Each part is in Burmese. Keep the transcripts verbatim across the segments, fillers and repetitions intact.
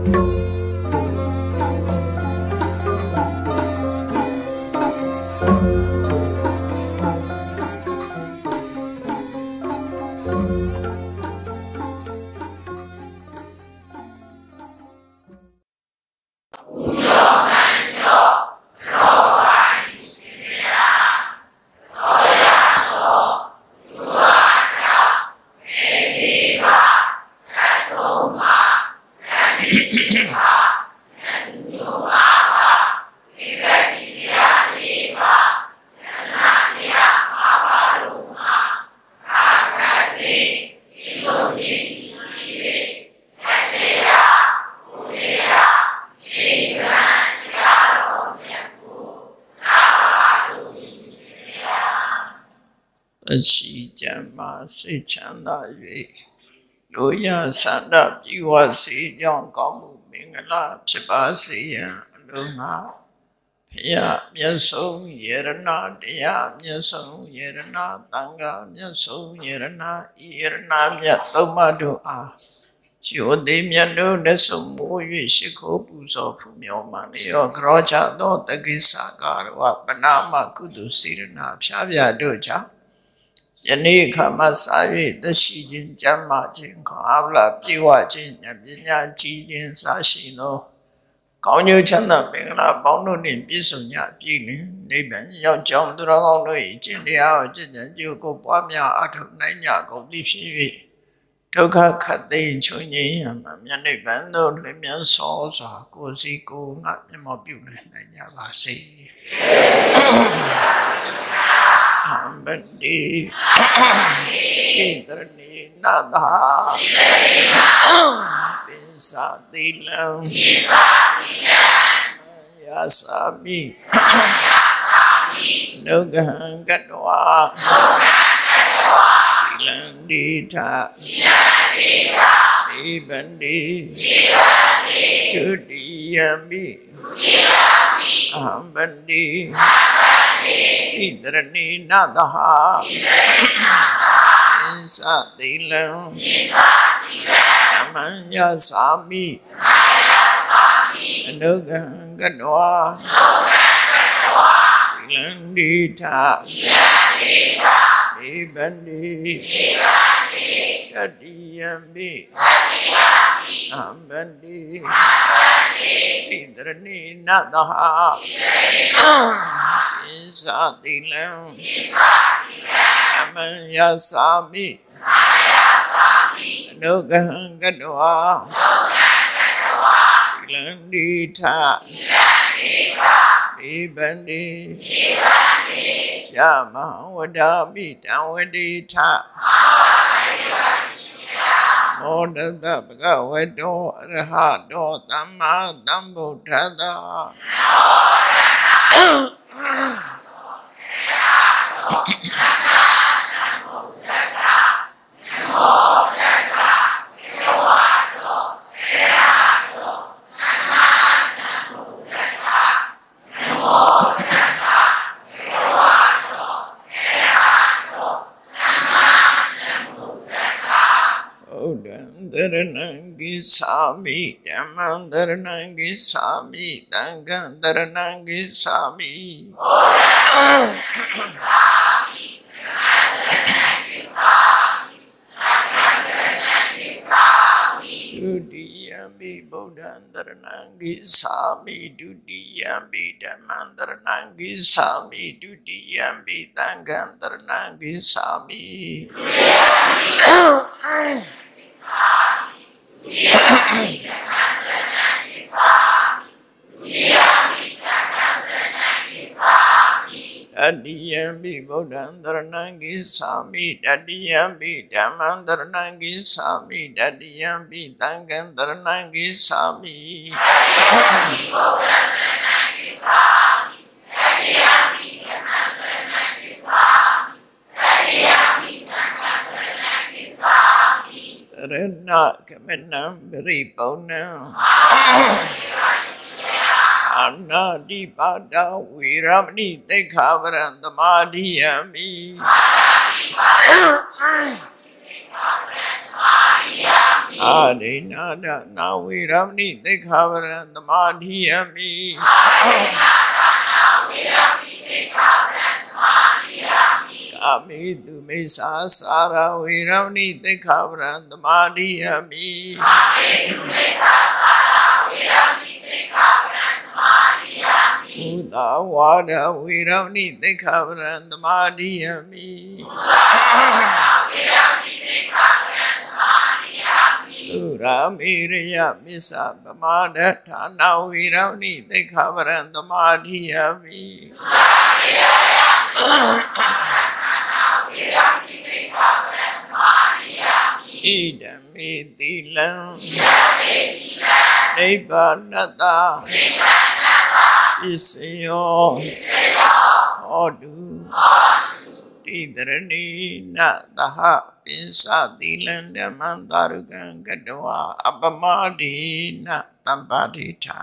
She Jama Si Chanda Ye Loya Sanda Piwa Si Young Gomu Mingala Chiba Si Luna Pia Miaso Yerna Dia Miaso Yerna Tanga Miaso Yerna Yerna Miatomadu Ah Jodi Miano Nesumu Yishiko Buzo Pumio Manio Groja no Tagisaka Panama Kudu Sirina Pshavia Doja Yani Kamasavi, the Shijin Jama Jin Kavla, Piwa Jin, Yabinya Jin Sashino, Konyu Chana Bingla, Bono in Bisunya, Jin, Niban, Yon Jong Dragon, Jindia, Jin, Yuko Pamia, Atu Nanya, Go Dipi, Toka Kate, Chuni, and Yanic Bando, Limian Sauce, Kosiku, not Immobil, Nanya Vasi. Bandi Idrni Nada Bisadilam Yasami Nugang Gadwa Ilandita Ibandi Tudiyami Ambandi Idrani Nadaha Insadilam Amanya Sami Nugang Gadwa Ilandita Ibandi Kadiyambi Ambandi Idrani Nadaha Insadilam Amaya Sami Nugang Gadwa Ilandita Ibandi Shama Wadabi Dawadita Moda Dabga Wedo Rahado Dama Dambo Tada Daranangi Sami, Damandaranangi Sami, Dangandaranangi Sami. Dudiyambi Bodhandaranangi Sami, Dudiyambi Damandaranangi Sami, Dudiyambi Dangandaranangi Sami. Dadiyambi Bodhandaranangi Sami, Dadiyambi Damandaranangi Sami, Dadiyambi Dangandaranangi Sami. Dadiyambi Bodhandaranangi Sami, Dadiyambi Damandaranangi Sami, Dadiyambi Dangandaranangi Sami. Tarana Kamanam Ripona Anna di Pada Viramni Dekavaran the Madhyami Adinada Naviramni Dekavaran the Madhyami Kami Dumisa Sara Viramni Dekavaran the Madhyami Uda Wada Viramni Dekavaran the Madhyami Ramiriya Misa Bamada Tana Viravni Dekavaran the Madhyami Idami Dilam Nibbana Isayo Odu Tidrani Nataha Pinsa Dilan Damandarugan Gadwa Abamadi Natambadita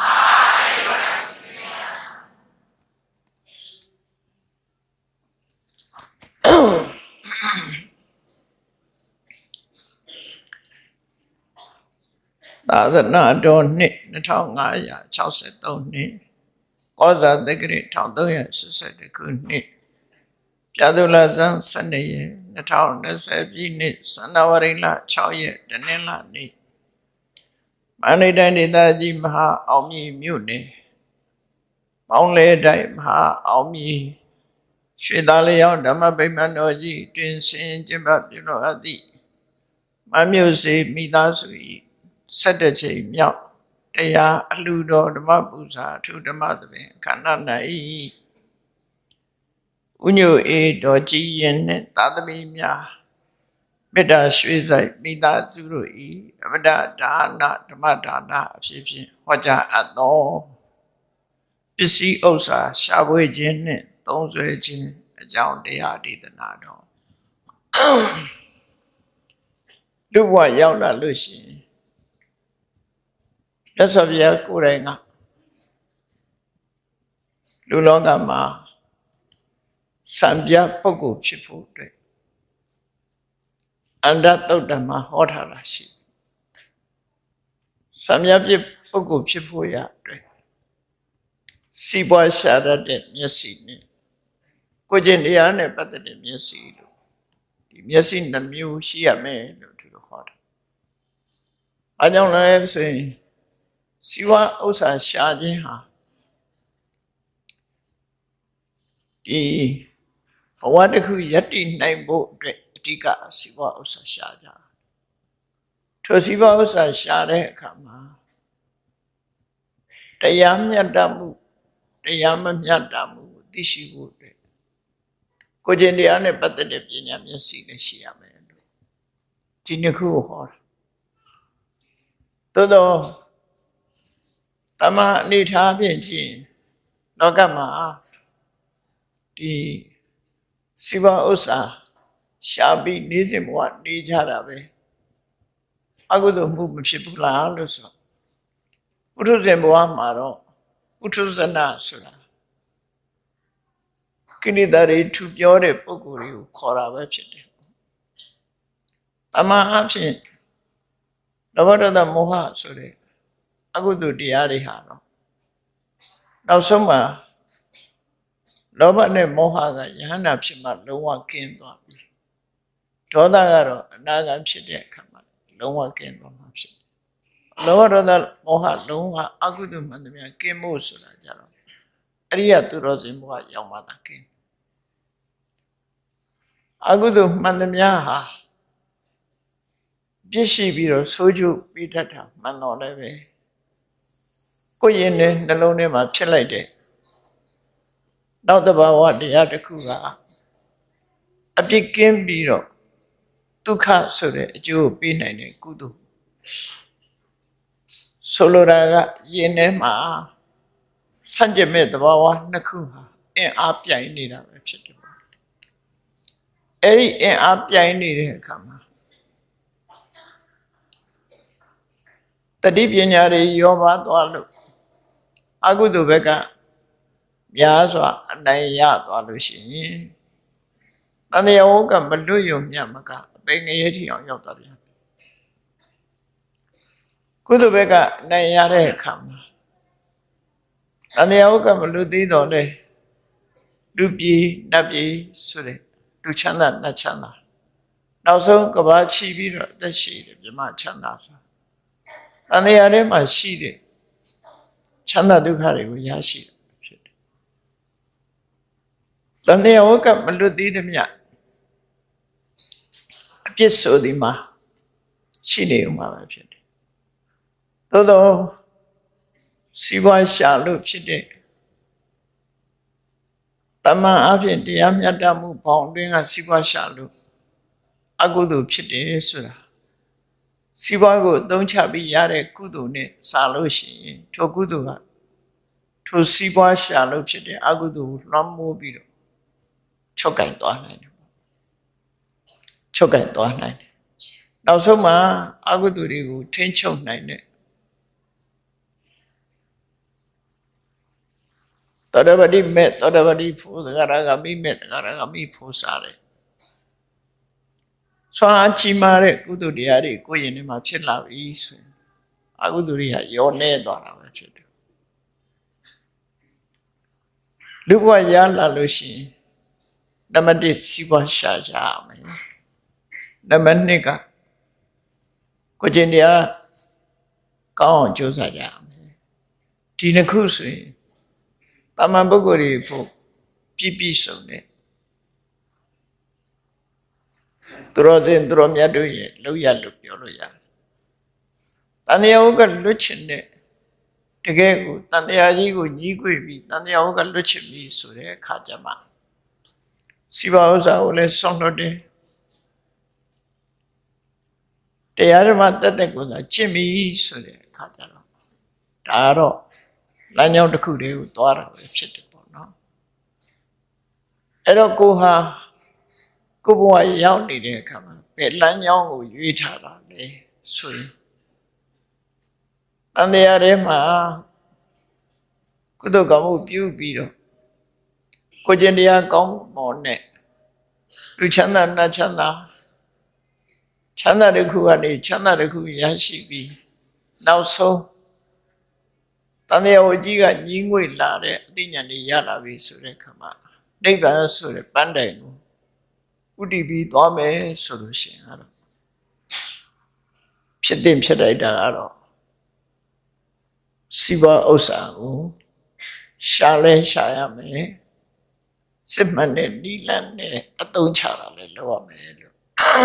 Adana don't knit the tongue I Chelsea don't knit. Cause the great town though society could knit. Jadulazan Sunday, the town as a knit, Sanavarilla, Choye, Danella knit. Mani dandy the Jimha, Omi muni. Only dime ha, Omi. Shidalio, Dama Bimanoji, Twin Saint Jimba, you know, Adi. My music, Midasui. Saturday, Miao, Dea, Ludo, the Mabuza, to the mother, Kanana E. Unyo E. Doji and Tadamia. Beda Shwizai, Mida Zuru E. Avada Dana, the Madana, Shipping, Waja at all. You see, Osa, Shawe Jin, those waging a John Dea did the Nado. Do what Yaula Lucy. That's of your Kuranga. Lulongama Samja Pogo Chifu. And that Dama Hotarashi. Samja Pogo Chifu Yatre. Seaboy Shada de Miasini. Kojiniane, but the Miasido. The Miasin the Mew Shia made to the hot. I don't know say. Siwa Osa Shajiha. The Wadaku Yati name boat Tika Siwa Osa Shaja. To Siwa Osa Share Kama. The Yamya Damu, the Yamya Damu, Dishi wood. Kojendiane Patanep Yamya Sina Shiame. Tinaku Hor. Todo. Tama Nita Pinchi, Nogama, the Siva Osa, Shabi Nizim what Nijarabe. I go to move Shipula also. Utuzemboa Maro, Utuzana Sura. Kinidari to Piore Poguri, Kora website. Tama absent. Navada the Moha, sorry. I go to the Arihano. Now, somewhere, nobody Mohaga, Yanapsima, no one came to me. Todagaro, Nagam Shide, no one came to me. Lower than Moha, no one, I go to Mandamia, came most of the Jaro. Aria to Rosimwa, your mother came. I go to Mandamia. Bishi Biro, Soju, Bitata, Manoleve. Koyene, the lone ma Chilade. Now the Bawa, the Atakuga. A big game biro. Tuka Sore, Joe Binane, Kudu. Soloraga, Yene ma Sanjame, the Bawa, Nakuha, and Apia in Nina, vegetable. Eri and Apia in Nina, come. The Dipianari, Yoma, Dwalu. Agudu Beka Yazwa, Naya, Dwalushi. And the Oga Maluyo Yamaka, being a yeti on your tabia. ကုသိုလ်ဘက်ကနိုင်ရတဲ့အခါမှာတန်တရားဝကမလူသေးတော့လေလူပြည်နတ်ပြည်ဆိုတဲ့လူချမ်းသာနတ်ချမ်းသာနောက်ဆုံးကဘာချီပြီးတော့အသက်ရှိတယ်မြမချမ်းသာဆိုတန်တရားထဲမှာရှိတဲ့ချမ်းသာဒုက္ခတွေကိုရရှိတယ်ဖြစ်တယ်တန်တရားဝကမလူသေးသည်မြအပြစ်ဆိုဒီမှာရှိနေဦးမှာပဲဖြစ်တယ်သို့တော့စီးပွားရှာလို့ဖြစ်တဲ့တမန်အဖြစ်တရားမြတ်တမှုပေါင်းတွင်ကစီးပွားရှာလို့အကုသိုလ်ဖြစ်တယ်ဆိုတာစီးပွားကိုအသုံးချပြီးရတဲ့ကုသိုလ်နဲ့စာလို့ရှိရင်ထိုကုသိုလ်ကထိုစီးပွားရှာလို့ဖြစ်တဲ့အကုသိုလ်ကိုလွှမ်းမိုးပြီးတော့ချုပ်ကင်သွားနိုင်တယ်ချုပ်ကင်သွားနိုင်တယ်နောက်ဆုံးမှာအကုသိုလ်တွေကိုထိန်းချုပ်နိုင်တဲ့သောတပတိမဲ့သောတပတိဖို့သဂရဂမိမဲ့သဂရဂမိဖို့စားတယ်ဆွမ်းအားကြီးမားတဲ့ကုသိုလ်တရားတွေကိုယ့်ရင်ထဲမှာဖြစ်လာပြီဆိုရင်အကုသိုလ်တွေကရောနေသွားတာပဲဖြစ်တယ်လူဘဝရလာလို့ရှိရင်နံပါတ်တစ်စီးပွားရှာကြရမယ်နံပါတ်နှစ်ကကိုယ်ကျင်တရားကောင်းအောင်ကြိုးစားကြရမယ်ဒီနှစ်ခုဆိုရင်တမန်ပုဂ္ဂိုလ်တွေဖို့ပြည့်ပြည့်စုံတဲ့သူတော်စင်သူတော်မြတ်တို့ရဲ့လောက်ရလို့ပြောလို့ရတယ်တန်တရားဝကလွတ်ချင်တဲ့တကယ်ကိုတန်တရားကြီးကိုညီးကွေပြီးတန်တရားဝကလွတ်ချင်ပြီးဆိုတဲ့အခါကျမှစီပါဥစ္စာကိုလည်းဆုံးလို့တယ်တရားဓမ္မတက်တက်ကိုသာကျင့်ပြီးဆိုတဲ့အခါကျတော့ဒါတော့လမ်းကြောင်းတစ်ခုတည်းကိုသွားတာပဲဖြစ်တယ်ပေါ့နော်အဲ့တော့ကိုဟာကိုဘဝရောက်နေတဲ့အခါမှာဘယ်လမ်းကြောင်းကိုရွေးထားတာလဲဆိုရင်တန်တရားထဲမှာကုသိုလ်ကောင်းမှုပြုပြီးတော့ကိုကျင်တရားကောင်းမော်နဲ့လူချမ်းသာနတ်ချမ်းသာချမ်းသာတစ်ခုကနေချမ်းသာတစ်ခုရရှိပြီးနောက်ဆုံးတန်တရားဝကြီးကညီးငွေလာတဲ့အသိဉာဏ်တွေရလာပြီဆိုတဲ့အခါမှာနိဗ္ဗာန်ဆိုတဲ့ပန်းတိုင်ကိုဥတည်ပြီးသွားမယ်ဆိုလို့ရှိရင်အဲ့တော့ဖြစ်တဲ့ဖြစ်လိုက်တာကတော့စီပါဥစ္စာကိုရှာလဲရှာရမယ်စစ်မှန်တဲ့နိလန်နဲ့အသုံးချတာလဲလုပ်ရမယ်လို့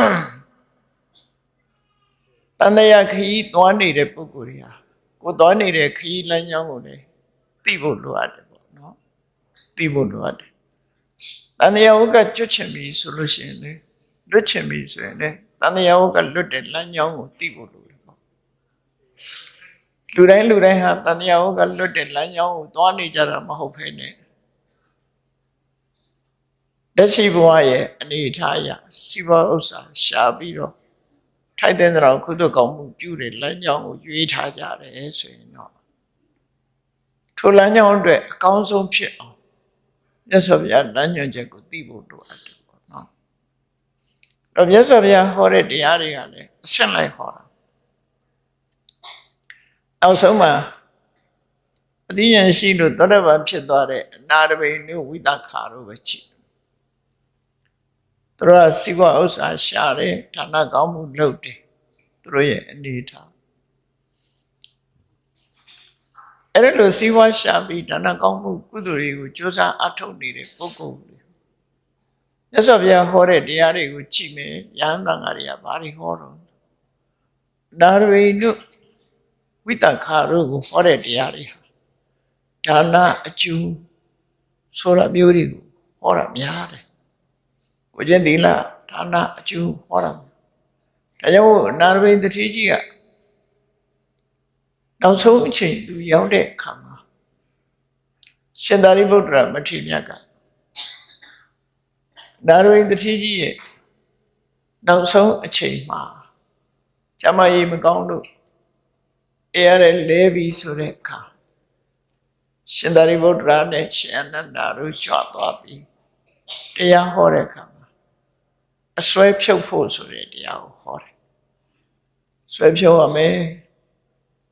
တန်တရားခရီးသွားနေတဲ့ပုဂ္ဂိုလ်တွေဟာကိုသွားနေတဲ့ခရီးလမ်းကြောင်းကိုလည်းသိဖို့လိုအပ်တယ်ပေါ့နော်သိဖို့လိုအပ်တယ်တန်တရားဝကကျွတ်ချင်ပြီဆိုလို့ရှိရင်လေလွတ်ချင်ပြီဆိုရင်လေတန်တရားဝကလွတ်တဲ့လမ်းကြောင်းကိုသိဖို့လိုတယ်ပေါ့လူတိုင်းလူတိုင်းဟာတန်တရားဝကလွတ်တဲ့လမ်းကြောင်းကိုသွားနေကြတာမဟုတ်ဘဲနဲ့လက်ရှိဘဝရဲ့အနေအထားအရစီးပွားဥစ္စာရှာပြီးတော့ထိုက်တဲ့တော်ကုသိုလ်ကောင်းမှုပြုတဲ့လမ်းကြောင်းကိုရွေးထားကြတယ်ဆိုရင်တော့ထိုလမ်းကြောင်းအတွက်အကောင်းဆုံးဖြစ်အောင်မြတ်စွာဘုရားလမ်းညွှန်ချက်ကိုသိဖို့လိုအပ်တယ်ပေါ့နော်။တော့မြတ်စွာဘုရားဟောတဲ့တရားတွေကလည်းအရှင်းလိုက်ဟောတာ။နောက်ဆုံးမှာအသိဉာဏ်ရှိလို့သောတာပန်ဖြစ်သွားတဲ့အနာတပိနုဝိသခါတို့ပဲရှိတယ်။သူတို့ကစီးပွားဥစ္စာရှာတယ်ဌာနကောင်းမှုလုပ်တယ်သူတို့ရဲ့အနေထားအဲ့ဒါလို့စီးပွားရှာပြီးဌာနကောင်းမှုကုသိုလ်တွေကိုကြိုးစားအထောက်နေတဲ့ပုဂ္ဂိုလ်တွေမြတ်စွာဘုရားဟောတဲ့တရားတွေကိုကြည့်မယ်ယဟန်သံဃာတွေကဘာတွေဟောတော့နာရဝိနုဝိတခါတို့ကိုဟောတဲ့တရားတွေဟာဒါနအကျိုးဆိုတာမျိုးတွေကိုဟောတာများတယ်ကိုကျင့်သီလဒါနအကျိုးဟောတာဒါကြောင့်နာရဝိတတိကြီးကနောက်ဆုံးအချိန်သူရောက်တဲ့အခါမှာရှင်သာရိပုတ္တရာမထေရမြတ်ကနာရဝိတတိကြီးရဲ့နောက်ဆုံးအချိန်မှာကျမကြီးမကောင်းလို့အဲရတဲ့လဲပြီးဆိုတဲ့အခါရှင်သာရိပုတ္တရာနဲ့ရှင်အနန္ဒာတို့ကြွသွားပြီးတရားဟောတဲ့အခါမှာအစွဲဖြုတ်ဖို့ဆိုတဲ့တရားကိုဟောတယ်စွဲဖြုတ်ရမယ်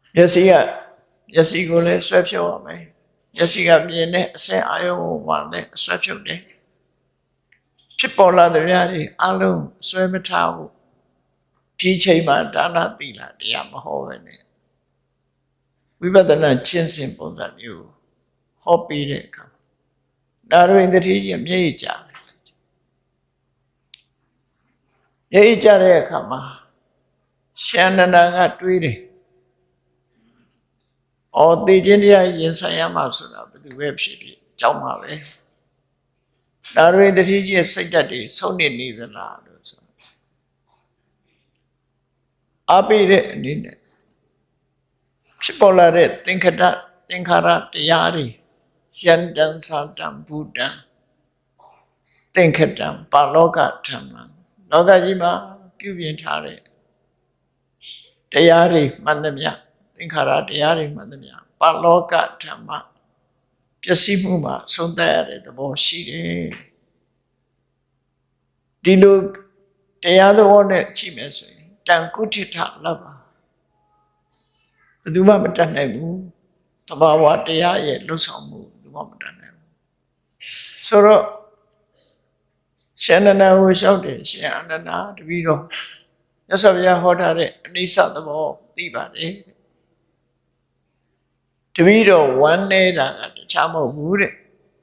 မျက်စိကမျက်စိကိုလည်းဆွဲဖြုတ်ရမယ်မျက်စိကမြင်တဲ့အစအာယုံကိုမှလည်းဆွဲဖြုတ်တယ်ဖြစ်ပေါ်လာတဲ့များတွေအလုံးဆွဲမထားဘူးဒီချိန်မှာဒါနသီလတရားမဟောပဲနဲ့ဝိပဿနာကျင့်စဉ်ပုံစံမျိုးဟောပြီးတဲ့အခါနာရဝိန္ဒတိကြီးမျက်ရည်ကျတယ်မျက်ရည်ကျတဲ့အခါမှာရှန္ဒနာကတွေးတယ်အော်သိခြင်းတရားရင်ဆိုင်ရမှာဆိုတာဘယ်သူပဲဖြစ်ဖြစ်ကြောက်မှာပဲနာရဝိန္ဒတိကြီးရဲ့စိတ်ဓာတ်တွေဆုံးနေနေသလားလို့ဆိုအပိတဲ့အနေနဲ့ဖြစ်ပေါ်လာတဲ့သင်္ခတသင်္ခါရတရားတွေယန္တံသာတံဘုဒ္ဓံသင်္ခတံပါလောကဓမ္မံလောကကြီးမှာပြုပြင်ထားတဲ့တရားတွေမှန်သမျှသင်္ခါရတရားတွေမှန်သမျှပါလောကဓမ္မပျက်စီးမှုမှာဆုံးသက်ရတဲ့သဘောရှိတယ်ဒီလိုတရားသဘောနဲ့ကြည့်မယ်ဆိုရင်တန်ကုဋ္ဌိထလောက်ပါဘယ်သူမှမတတ်နိုင်ဘူးသဘာဝတရားရဲ့လွတ်ဆောင်မှုဘယ်သူမှမတတ်နိုင်ဘူးဆိုတော့ရှင်နန္ဒာကိုလျှောက်တယ်ရှင်အနန္ဒာတပည့်တော်မြတ်စွာဘုရားဟောထားတဲ့အနိစ္စသဘောသိပါတယ်တပည့်တော်ဝမ်းနေတာကတခြားမဟုတ်ဘူးတဲ့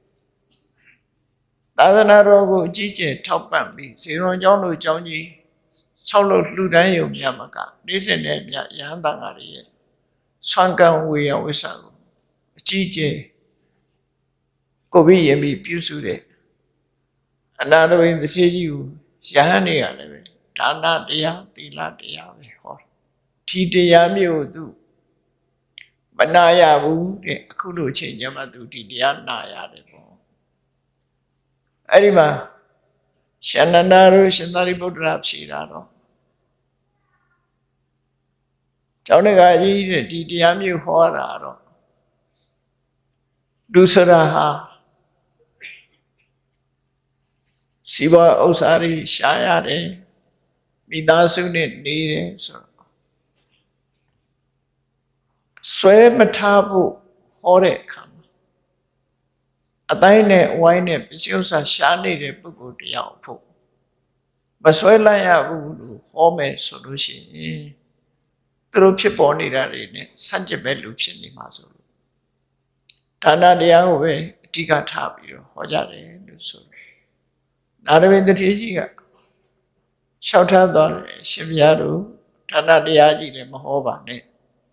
သာသနာတော်ကိုအကြီးကျယ်ထောက်ပံ့ပြီးဇေရွန်ကျောင်းတို့ကျောင်းကြီးဆောက်လုပ်လှူဒန်းရုံမြတ်မကနေ့စဉ်နဲ့မြတ်ရဟန်းတန်ဃာတွေရဲ့ဆွမ်းကံဝေယဝိဆာကိုအကြီးကျယ်ကိုပြီးရင်ပြီးပြုစုတဲ့အနာတဝိသတိကြီးကိုရဟန်းတွေကလည်းပဲဒါနတရားသီလတရားပဲဟောဒီတရားမျိုးသူမနာရဘူးတဲ့အခုလိုချိန်ကျမှသူဒီတရားနာရတယ်ပေါ့အဲ့ဒီမှာရှင်နန္ဒာတို့ရှင်သာရိပုတ္တရာဖြေတာတော့ကျောင်းတကာကြီးတဲ့ဒီတရားမျိုးဟောတာတော့လူစရာဟာစီဘဥစ္စာတွေရှားရတယ်မိသားစုနဲ့နေတယ်ဆိုတော့ဆွဲမထားဖို့ဟောတဲ့အခါမှာအတိုင်းနဲ့ဝိုင်းနဲ့ပစ္စည်းဥစ္စာရှားနေတဲ့ပုဂ္ဂိုလ်တယောက်ဖို့မဆွဲလိုက်ရဘူးလို့ဟောမယ်ဆိုလို့ရှိရင်သူတို့ဖြစ်ပေါ်နေတာတွေနဲ့ဆန့်ကျင်ဘက်လူဖြစ်နေမှာဆိုလို့ဒါနတရားကိုပဲအဓိကထားပြီးတော့ဟောကြတယ်လို့ဆိုတယ်နာရဝိန္ဒတိကြီးကလျှောက်ထားသွားတယ်ရှင်ဘုရားတို့ဒါနတရားကြီးလည်းမဟောပါနဲ့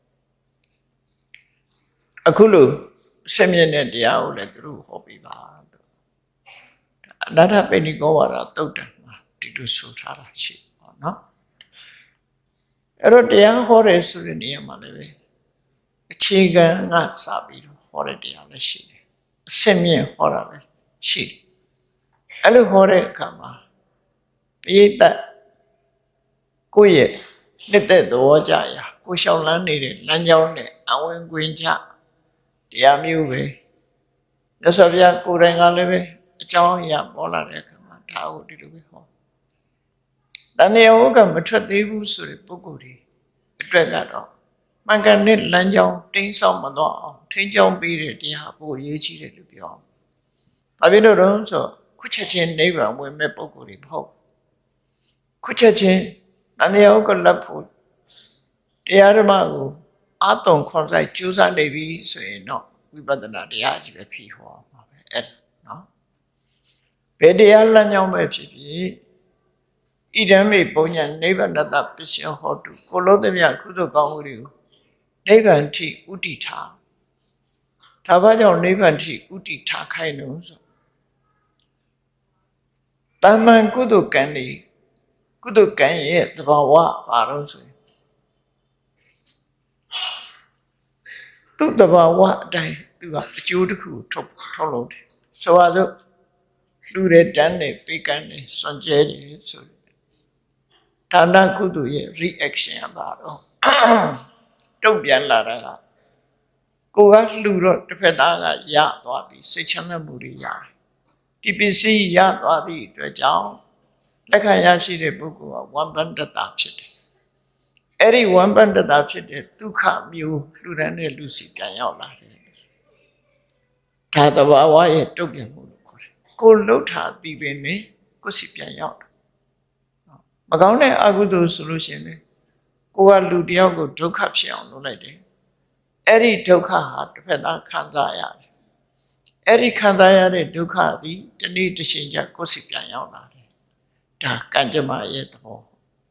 အခုလို့ဆက်မြင့်တဲ့တရားကိုလည်းသူတို့ဟောပြပါလို့အနာထပိဏိကောဝါဒသုတ်တံမှာဒီလိုဆိုထားတာရှိပါနော်အဲ့တော့တရားဟောတယ်ဆိုတဲ့နေရာမှာလည်းပဲအခြေခံကစပြီးတော့ဟောတဲ့တရားလည်းရှိတယ်အဆက်မြင့်ဟောတာလည်းရှိတယ်အဲ့လိုဟောတဲ့အခါမှာပိဋကကိုယ့်ရဲ့နှစ်သက်သဘောကြရာကိုရှောင်လန်းနေတဲ့လမ်းကြောင်းနဲ့အဝင်ကွင်းချတရားမျိုးပဲမြတ်စွာဘုရားကိုယ်တိုင်ကလည်းပဲအကြောင်းအရာပေါ်လာတဲ့အခါမှာဒါကိုဒီလိုပဲဟောတန်တရားဝကမထွက်သေးဘူးဆိုတဲ့ပုဂ္ဂိုလ်တွေအတွက်ကတော့မှန်ကန်တဲ့လမ်းကြောင်းတင်းဆောင်မသွားအောင်ထိန်းကျောင်းပေးတဲ့တရားပို့ရေးချတယ်လို့ပြောအောင်ဘာဖြစ်လို့တော့ဆိုခုချက်ချင်းနိဗ္ဗာန်ဝင်မဲ့ပုဂ္ဂိုလ်တွေမဟုတ်ခုချက်ချင်းတန်တရားဝကလက်ဖို့တရားဓမ္မကိုအာတုံခွန်ဆိုင်ကျိုးစားနေပြီဆိုရင်တော့ဝိပဿနာတရားကြီးပဲဖြစ်ဟောပါပဲအဲ့နော်ဘယ်တရားလမ်းကြောင်းပဲဖြစ်ဖြစ်ဣဒံမေပုံညာနိဗ္ဗာန်တပစ္စယဟောတုကိုလုံးသမျှကုသိုလ်ကောင်းမှုတွေကိုနိဗ္ဗာန်ထိဥတည်ထားဒါဘာကြောင့်နိဗ္ဗာန်ထိဥတည်ထားခိုင်းလို့ဆိုတမန်ကုသိုလ်ကံတွေကုသိုလ်ကံရဲ့သဘာဝဘာလို့ဆိုရင်သူ့သဘာဝအတိုင်းသူကအကျိုးတစ်ခုထုတ်ထုတ်လို့တယ်ဆိုပါစို့လူတွေတန်းနေပေးကမ်းနေစွန့်ကြဲတယ်ဆိုဒါနကုသိုလ်ရဲ့ reaction ပါတော့တုံ့ပြန်လာတာကကိုကလှူတော့တစ်ဖက်သားကရသွားပြီးစိတ်ချမ်းသာမှုတွေရတယ်ဒီပစ္စည်းရသွားသည့်အတွက်ကြောင့်လက်ခံရရှိတဲ့ပုဂ္ဂိုလ်ကဝမ်းပန္တတာဖြစ်တယ် Eri one band da fit it, Duka mu, Lurane Lucy Pianola. Tadawa, it took him. Go load her, the Bene, go see Pianot. Magone Agudo solution. Go a Ludiago, Doka Piano lady. Eri Doka had feather Kanzaya. Eri Kanzaya, Duka, the need to change a gossip Pianola. Da Kanjama yet more.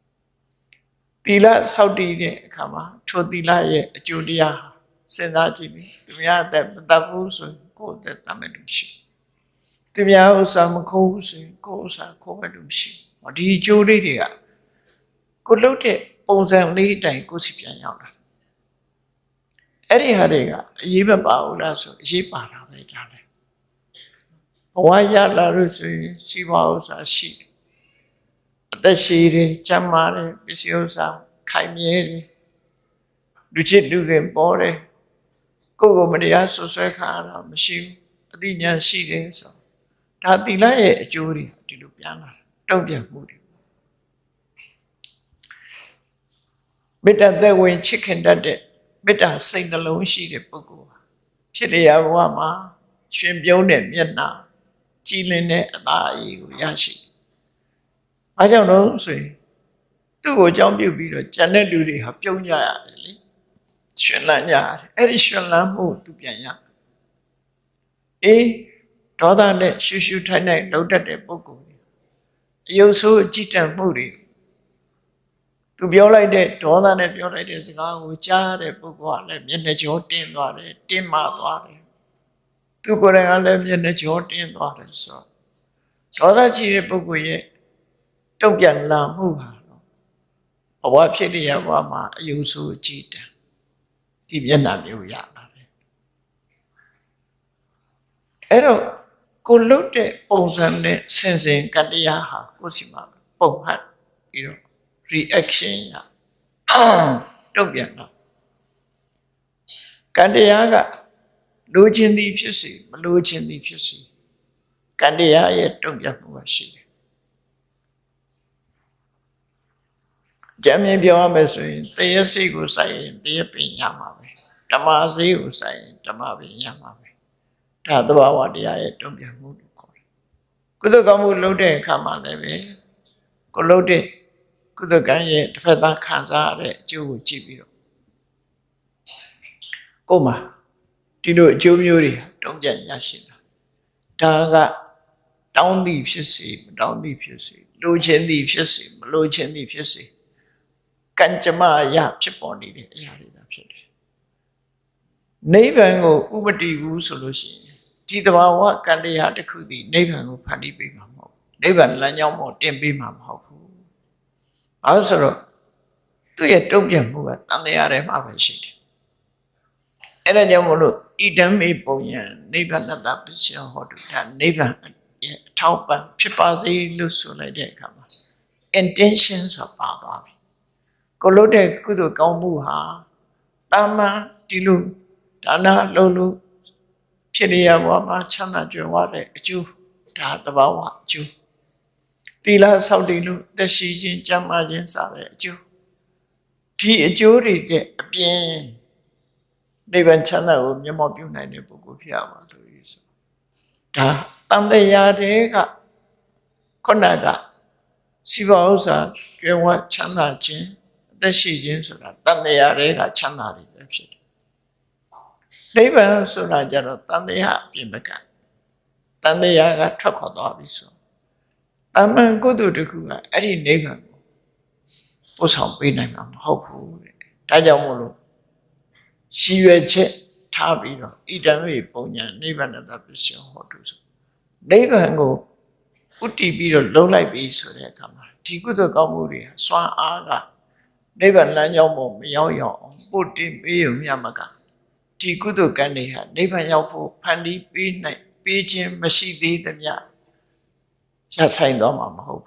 Tila Saudi Kama, Todila ye, Julia, Senati, Tumia that Davos, go that Tamadumshi. Tumia some coals, coals are Comadumshi. What did you Julia? Good look at bones and lead and gossip Pianola. Eri Hariga, Yiba Baula, so Jipara, why Yala Siva are she? The Shiri, Chamare, Piciosa, Kaimieri, Lucid Lugan Bore, Gogo Maria Sosakara, Machine, Adina Shiri, so Tatila, Jury, Tilupiana, don't be a moody. Better there when chicken that day, better sing the lone sheet of Pogo. Chilia Wama, Shimbione, Miena, Chiline, Ai, Yashi. I don't know, say. Two jump you be the channel duty have Pionia, Shenlanya, Edison Lambo to Pianya. Eh, Toda net, Shushu Tane, loaded a book. You so cheat and moody. To be all like that, Toda net, your ideas ago, which are a book, let me in the Jotin or a Timma or two put a left in the Jotin or so. Toda cheat a book. Don't get la muha. A wapshidia wama, you so cheat. Tibiana, you yada. Ero, collote, posane, sensing Kandiaha, Cosima, Pohat, you know, reaction. Don't get no. Kandiaga, Luchin the Fusi, Luchin the Fusi. Kandia yet don't get Muashi. Jamie Biamas, they say go say, dear Pinyamabe. Tamazi who say, Tamabi Yamabe. Tadawa, the eye don't be a mood. Could the Gamu Lode come on, Leve? Colode, could the Gaye, Feather Kanzare, Jew Chibiro. Goma, Tino Jumuri, don't get Yashina. Taga, down leaves you see, down leaves you see. Low chin leaves you see, low chin leaves you see. Kanchama ya chiponi de yarida pit. Nevango Ubati solution. Titawa Kandi had a cookie, Nevango Pandi Bimamo. Nevan Lanyamo, Timbimam Hopu. Also, to a Tobian Muga, and the other Mava shit. And a Yamolo, Idam Epoyan, Nevan at that position, hot to that Nevan, Taupan, Chipazi, Lusula de Kama. Intentions of Baba. Colode Kudu Kamuha, Tama, Tilu, Dana, Lulu, Chilia Wama, Chana Jaware, Jew, Tatawa, Jew. Tila Saudilu, the Shijin Jamajin Sare, Jew. T. Jury de Bien. Nevan Chana, Yamobuna, Nebukuya, to use. Ta, Tandayadega, Konaga, Sivaosa, Gewa Chana Chin. The Shijin Sura, Tandea Rega Chanari. Never Sura Jaro, Tandea Pimaka. Tandea got Tokodaviso. Taman go to the Kuga, any neighbor. Was on Binam, hopeful. Tajamolo. She will check Tabino, Idame Ponya, never another position hortus. Never go. Uti be a low light base so they come. Tikuto Gamuria, Swan Aga. Never Lanyomo, Miao, put in Bium Yamaga. Tikuto Kandiha, never Yafu, Pandi, Pin, Pigeon, Machidi, the Ya. Just signed on my hope.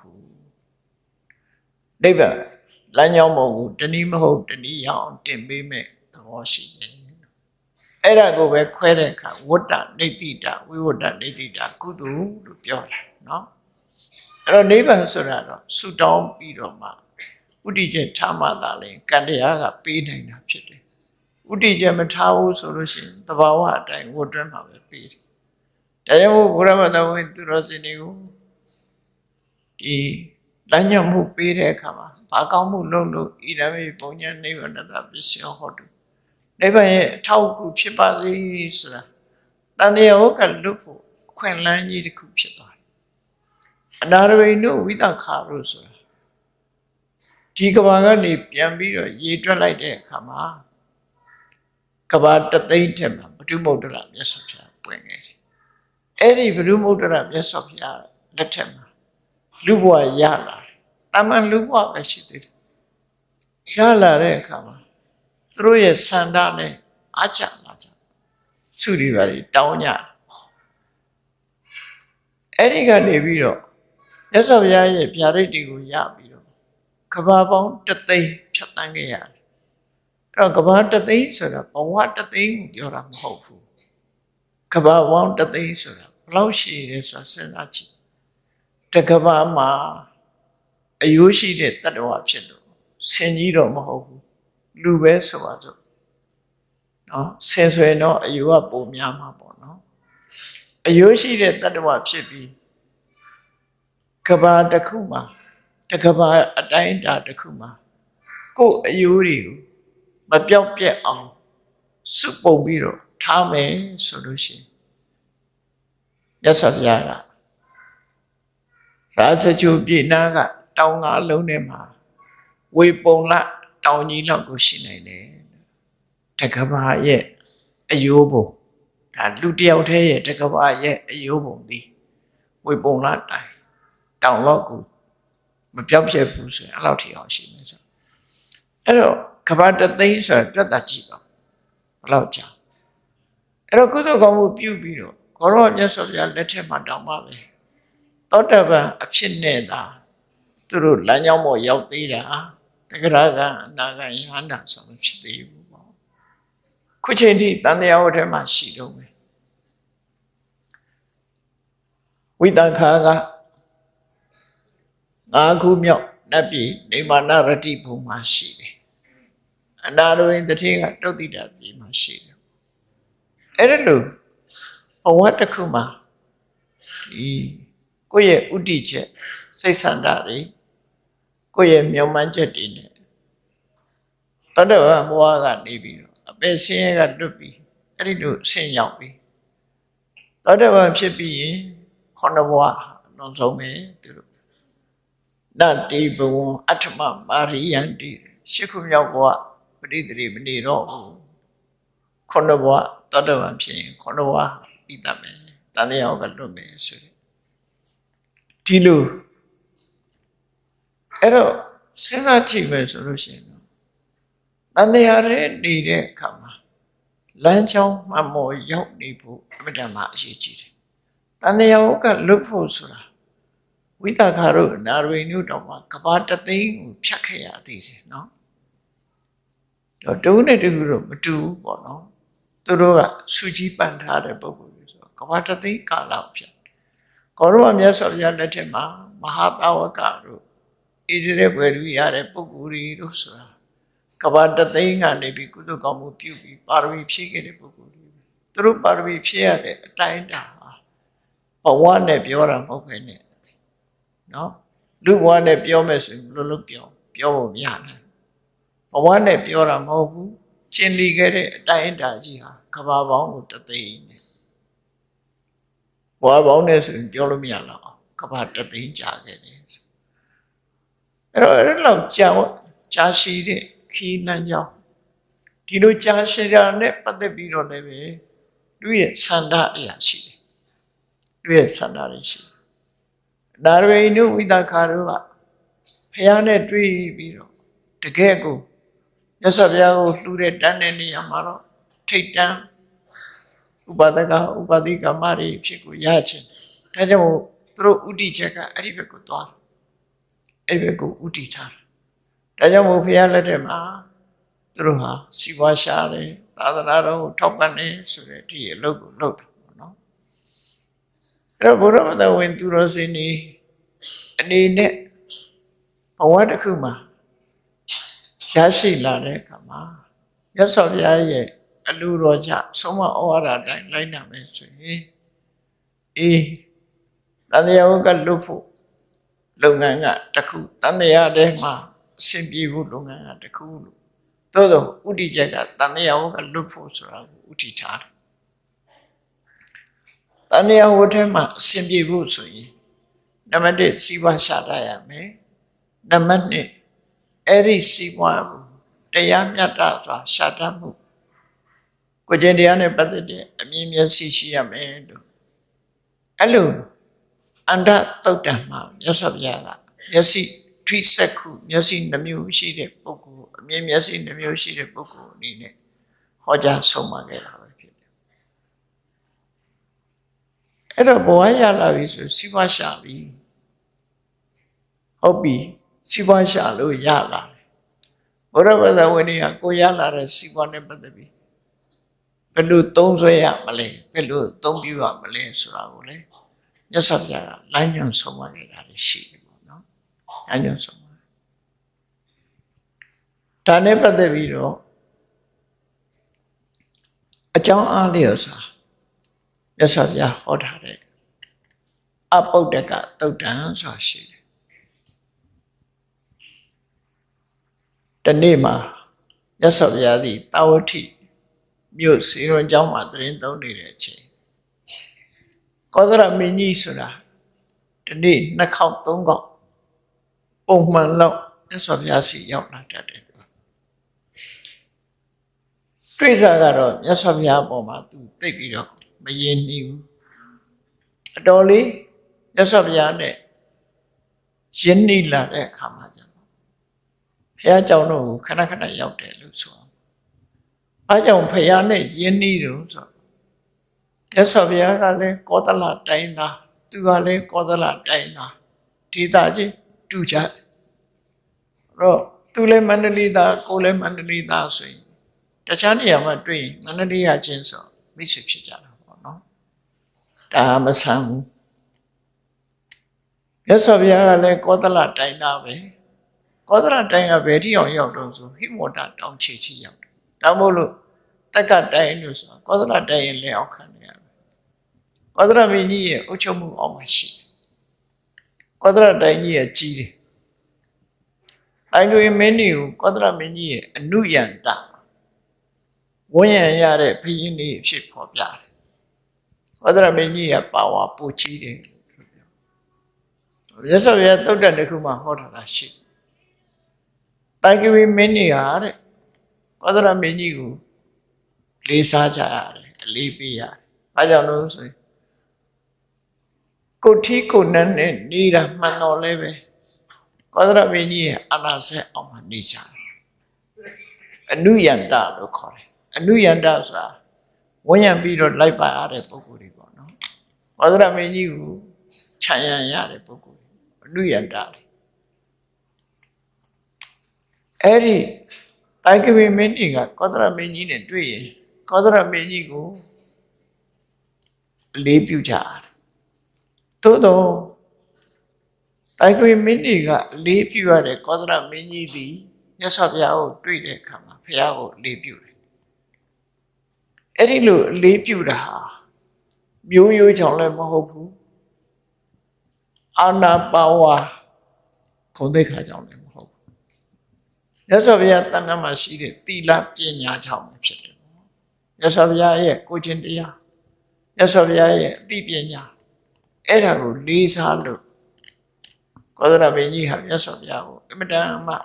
Never Lanyomo, the Nemo, the Nion, Timbime, the washing. Era go back, Quereca, water, Netita, we would have Netita, Kudu, Pure, no? I don't never surrender, Sudan, Pidoma. ဥတီချက်ထားမှသာလေကံတရားကပေးနိုင်တာဖြစ်တယ်ဥတီချက်မထားဘူးဆိုလို့ရှိရင်သဘာဝအတိုင်းဝတ်တွဲမှာပဲပေးတယ်ဒါကြောင့်ဘုရားမတော်ဝင်သူတော်စင်တွေကိုဒီလမ်းညွှန်မှုပေးတဲ့အခါမှာဘာကောင်းမှုလုပ်လို့ဣဒံမေပုံညာနိဗ္ဗာန်တပစ္စယောဟောတုနိဗ္ဗာန်ရဲ့အထောက်အကူဖြစ်ပါစေဆိုတာတန်တရားဟုတ်ကလွတ်ဖို့အခွင့်အလမ်းကြီးတစ်ခုဖြစ်သွားတယ်အနာရဝိနုဝိသခါလို့ဆိုတာဒီကဘာကနေပြန်ပြီးတော့ရေတွက်လိုက်တဲ့အခါမှာကဘာတသိန်းထက်မှာဘုဒ္ဓမုဒ္ဒရာမြတ်စွာဘုရားပွင့်ခဲ့တယ်အဲ့ဒီဘုဒ္ဓမုဒ္ဒရာမြတ်စွာဘုရားလက်ထက်မှာလူဘဝရလာတယ်တာမန်လူဘဝပဲရှိသေးတယ်ရလာတဲ့အခါမှာသူတို့ရဲ့ဆန္ဒနဲ့အားချလာကြစုတွေပါတောင်းကြအဲ့ဒီကနေပြီးတော့မြတ်စွာဘုရားရဲ့ဗျာဒိတ်တွေကိုရပြီးတော့ကဘာပေါင်းတသိန်းဖြတ်တန်းခဲ့ရတယ်အဲ့တော့ကဘာတသိန်းဆိုတာဘဝတသိန်းကိုပြောတာမဟုတ်ဘူးကဘာပေါင်းတသိန်းဆိုတာဘယ်လောက်ရှိရဲဆိုတာစဉ်းစားကြည့်တကဘာမှာအယိုးရှိတဲ့တတ္တဝါဖြစ်လို့ဆင်ကြီးတော့မဟုတ်ဘူးလူပဲဆိုပါစို့နော်ဆင်ဆွေတော့အယိုးကပုံများမှာပေါ့နော်အယိုးရှိတဲ့တတ္တဝါဖြစ်ပြီးကဘာတစ်ခုမှာတကဘာအတိုင်းအတာတစ်ခုမှာကိုယ်အယိုးတွေကိုမပြောက်ပြက်အောင်စုပုံပြီးတော့ထားမယ်ဆိုလို့ရှိရင်မြတ်စွာဘုရားကရာဇဂုပြည်နာကတောင်ငါလုံးထဲမှာဝေပုံလတောင်ကြီးလောက်ကိုရှိနိုင်တယ်တကဘာရဲ့အယိုးပုံဒါလူတယောက်တည်းရဲ့တကဘာရဲ့အယိုးပုံဒီဝေပုံလတိုင်တောင်လောက်ကိုမပြောက်ပြက်ဘူးဆိုရင်အဲ့လောက်ထိအောင်ရှိနေဆိုအဲ့တော့ကဘာတသိန်းဆိုတော့တွက်တာကြည့်ပါဘယ်လောက်ကြာအဲ့တော့ကုသိုလ်ကောင်းမှုပြုပြီးတော့ခေါရောမြတ်စွာဘုရားလက်ထက်မှာတောင်းပါပဲသောတပန်အဖြစ်နဲ့သာသူတို့လမ်းကြောင်းပေါ်ရောက်သေးတာတဂရကအနာဂံယဟန္တာဆိုမဖြစ်သေးဘူးပေါ့ခုချိန်ထိတန်တရားဝတ်ထဲမှာရှိတော့မယ်ဝိတခါကငါးခုမြောက်နတ်ပြည်နေမာနရတိဘုံမှာရှိတယ်အနာရဝိတထေကတုတ်တိတာပြည်မှာရှိတယ်အဲ့ဒါလို့ဘဝတစ်ခုမှာဒီကိုယ့်ရဲ့ဥတည်ချက်စိတ်ဆန္ဒတွေကိုယ့်ရဲ့မျှော်မှန်းချက်တွေနဲ့တတ္တဝဘဝကနေပြီးတော့အပေဆင်းရဲကတွတ်ပြီးအဲ့ဒီလိုဆင်းရောက်ပြီးတတ္တဝဖြစ်ပြီးရင်ခုနဘဝနောက်ဆုံးပဲသူတို့နတ္တိဘဝအဋ္ဌမမာရိယန္တိရှစ်ခုမြောက်ဘဝပဋိသတိမနေတော့ဘူးခုနဘဝတတ္တဝဖြစ်ရင်ခုနဘဝပြီးတတ်မယ်တန်တရားကလွတ်မယ်ဆိုတယ်ဒီလိုအဲ့တော့စဉ်းစားကြည့်မယ်ဆိုလို့ရှိရင်တန်တရားရဲ့နေတဲ့အခါမှာလမ်းကြောင်းမှမော်ရောက်နေဖို့အမြဲတမ်းအရေးကြီးတယ်တန်တရားကလွတ်ဖို့ဆိုတာဝိသခါတို့အနာရဝိနုတော်မှာကဘာတသိန်းကိုဖြတ်ခဲ့ရသေးတယ်နော်တော့တူနဲ့တူတော့မတူဘူးပေါ့နော်သူတို့ကစူကြီးပန်ထားတဲ့ပုဂ္ဂိုလ်တွေဆိုကဘာတသိန်းကာလဖြတ်ကောရဝမြတ်စွာဘုရားလက်ထက်မှာမဟာတာဝကတို့ဣတိရေဘွယ်လူရတဲ့ပုဂ္ဂိုလ်တွေတို့ဆိုတာကဘာတသိန်းကနေပြီးကုသကောင်းမှုပြုပြီးပါရမီဖြည့်ခဲ့တဲ့ပုဂ္ဂိုလ်တွေသူတို့ပါရမီဖြည့်ရတဲ့အတိုင်းအတာဟာဘဝနဲ့ပြောတာမဟုတ်ပဲနဲ့နော်လူဘဝနဲ့ပြောမယ်ဆိုရင်ဘယ်လိုလုပ်ပြောပြောဖို့မရနိုင်ဘဝနဲ့ပြောတာမဟုတ်ဘူးကျင်လီခဲ့တဲ့အတိုင်းအတာကြီးဟာကဘာပေါင်းကိုတသိန်းနဲ့ဘဝပေါင်းနဲ့ဆိုရင်ပြောလို့မရတော့ကဘာတသိန်းကြာခဲ့တယ်အဲ့တော့အဲ့လောက်ကြာကြာရှိတဲ့ခီးလမ်းကြောင်းဒီလိုကြာရှည်တာနဲ့ပတ်သက်ပြီးတော့လည်းပဲသူရဲ့ဆန္ဒအရာရှိတယ်သူရဲ့ဆန္ဒတွေရှိတယ်နာရဝိနုဝိသခါတို့ကဖះနဲ့တွေ့ပြီးတော့တကယ်ကိုမြတ်စွာဘုရားကိုလှူတဲ့တန်းတဲ့နေရာမှာတော့ထိတ်တန်းဥပဒကဥပတိကမတွေဖြစ်ကိုရခြင်းဒါကြောင့်သူတို့ဥတီချက်ကအဲ့ဒီဘက်ကိုသွားအဲ့ဒီဘက်ကိုဥတီထားဒါကြောင့်မို့ဘုရားလက်ထက်မှာသူတို့ဟာစီဝါရှာတယ်သာသနာတော်ကိုထောက်ပံ့နေဆိုတဲ့ဒီအလုပ်ကိုလုပ်တယ်ပေါ့နော်အဲ့တော့ဘုရားမတဝင်သူတော်စင်နေအနေနဲ့ဘဝတစ်ခုမှာ Yashi Lade Kama. Yes of Yaye, Alu Roja, Soma Ora, Lina Messi. E. Tanya Lufu. Lunganga, Taku, Tanya Dema, Simbi Lunganga, Taku. Todo, Udi Jaga, Tanya Lufu, Utita. Tanya Wotema, Simbi Busui. Namade Siwa Shadaya me. Namane Eri Siwa. Dayam Yata Shatamu. Kojediane Badade, Amimia Sishia Mendo. Hello, Anda Totama, Yasabiana, Yasi, Triseku, Yasin the Mushi Boku, Mimiasin the Mushi Boku, Nine, Hoja Soma Gela. Edo Boyala is Siwa Shabi. Hobby, Siwa Shalu Yala. Whatever the winning a Goyala, Siwa Nebadabi. Pelu Tonzoya Malay, Pelu Tombua Malay Suravole. Yes, of ya, Lanyon Soma Gela, she, no? Lanyon Soma. Tanepa the Viro, a John Aliosa. Yes, of ya, hot hearted. Up out the cat, to dance or she. The name, yes, of ya, the Tower tea. Mute, zero jump at the end of the chain. Kodra Minisura, the need, Nakau Tongo. Oh, man, low, yes, of Yasi, young like that. Trizagaro, yes, of Yaboma to take it up. Mayin new. A dolly, yes, of Yane. Jenny la de Kamajan. Piajono, Kanakana Yote, Luso. I don't pay any Jenny Luso. Yes, of Yagale, Kodala Dana, Tuale, Kodala Dana. Tidaji, Tuja. Ro, Tule Manalida, Kole Manalida swing. The Chania Madri, Manalia Chenso, Bishop Chijana, no? Damasam. Yes, of Yagale, Kodala Dana, Kodala Dana, Betty on Yodoso, he won't that down Chichi. Damolo, Taka Dainus, Kodala Day in Leocan. Kodra Mini, Uchomu on my sheet. Kodra Dani a cheat. I go in menu, Kodra Mini, a new yanda. One yard, paying the ship for yard. Kodra Mini a power puchi. Yes, I have told the Kuma hotter ship. Thank you, many are. Kodra Mini, Lisa Jar, Libya. I don't know. Koti kunan ni dah mana lebe. Kodra bini anase aman nisha. Anu yanda lo kore. Anu yanda sa. Wanya biro lai pa are pokuri kono. Kodra bini u chaya yare pokuri. Anu yanda. Eri, taki bini ga kodra bini ne tuye. Kodra bini ku lepiu jar. Todo, I go in Miniga, leave you at a Kodra Mini D. Yes, of Yao, treat a kama, Piao, leave you. Erilu, leave you the ha. Mew you only Mahopu. Anna Bawa, Kodeka on them hope. Yes, of Yatanama seated, Tila Pinya town. Yes, of Yae, Kochindia. Yes, of Yae, Tipiana. Era Lisa look. Kodra Beni have yes of Yao. Madame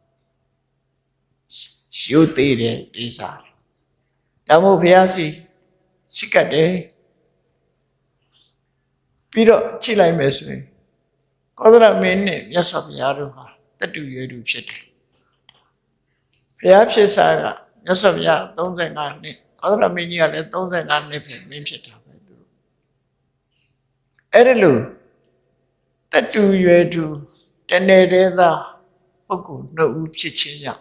Shoot it, Lisa. Tamu Piasi, Sicade Piro Chile Mesme. Kodra Mene, yes of Yaruha, the two year do shit. Perhaps a saga, yes of Ya, don't think I need. Kodra Menia, don't think I need him, shit. Erilu, that two year to Teneda Poku, no Chichinya.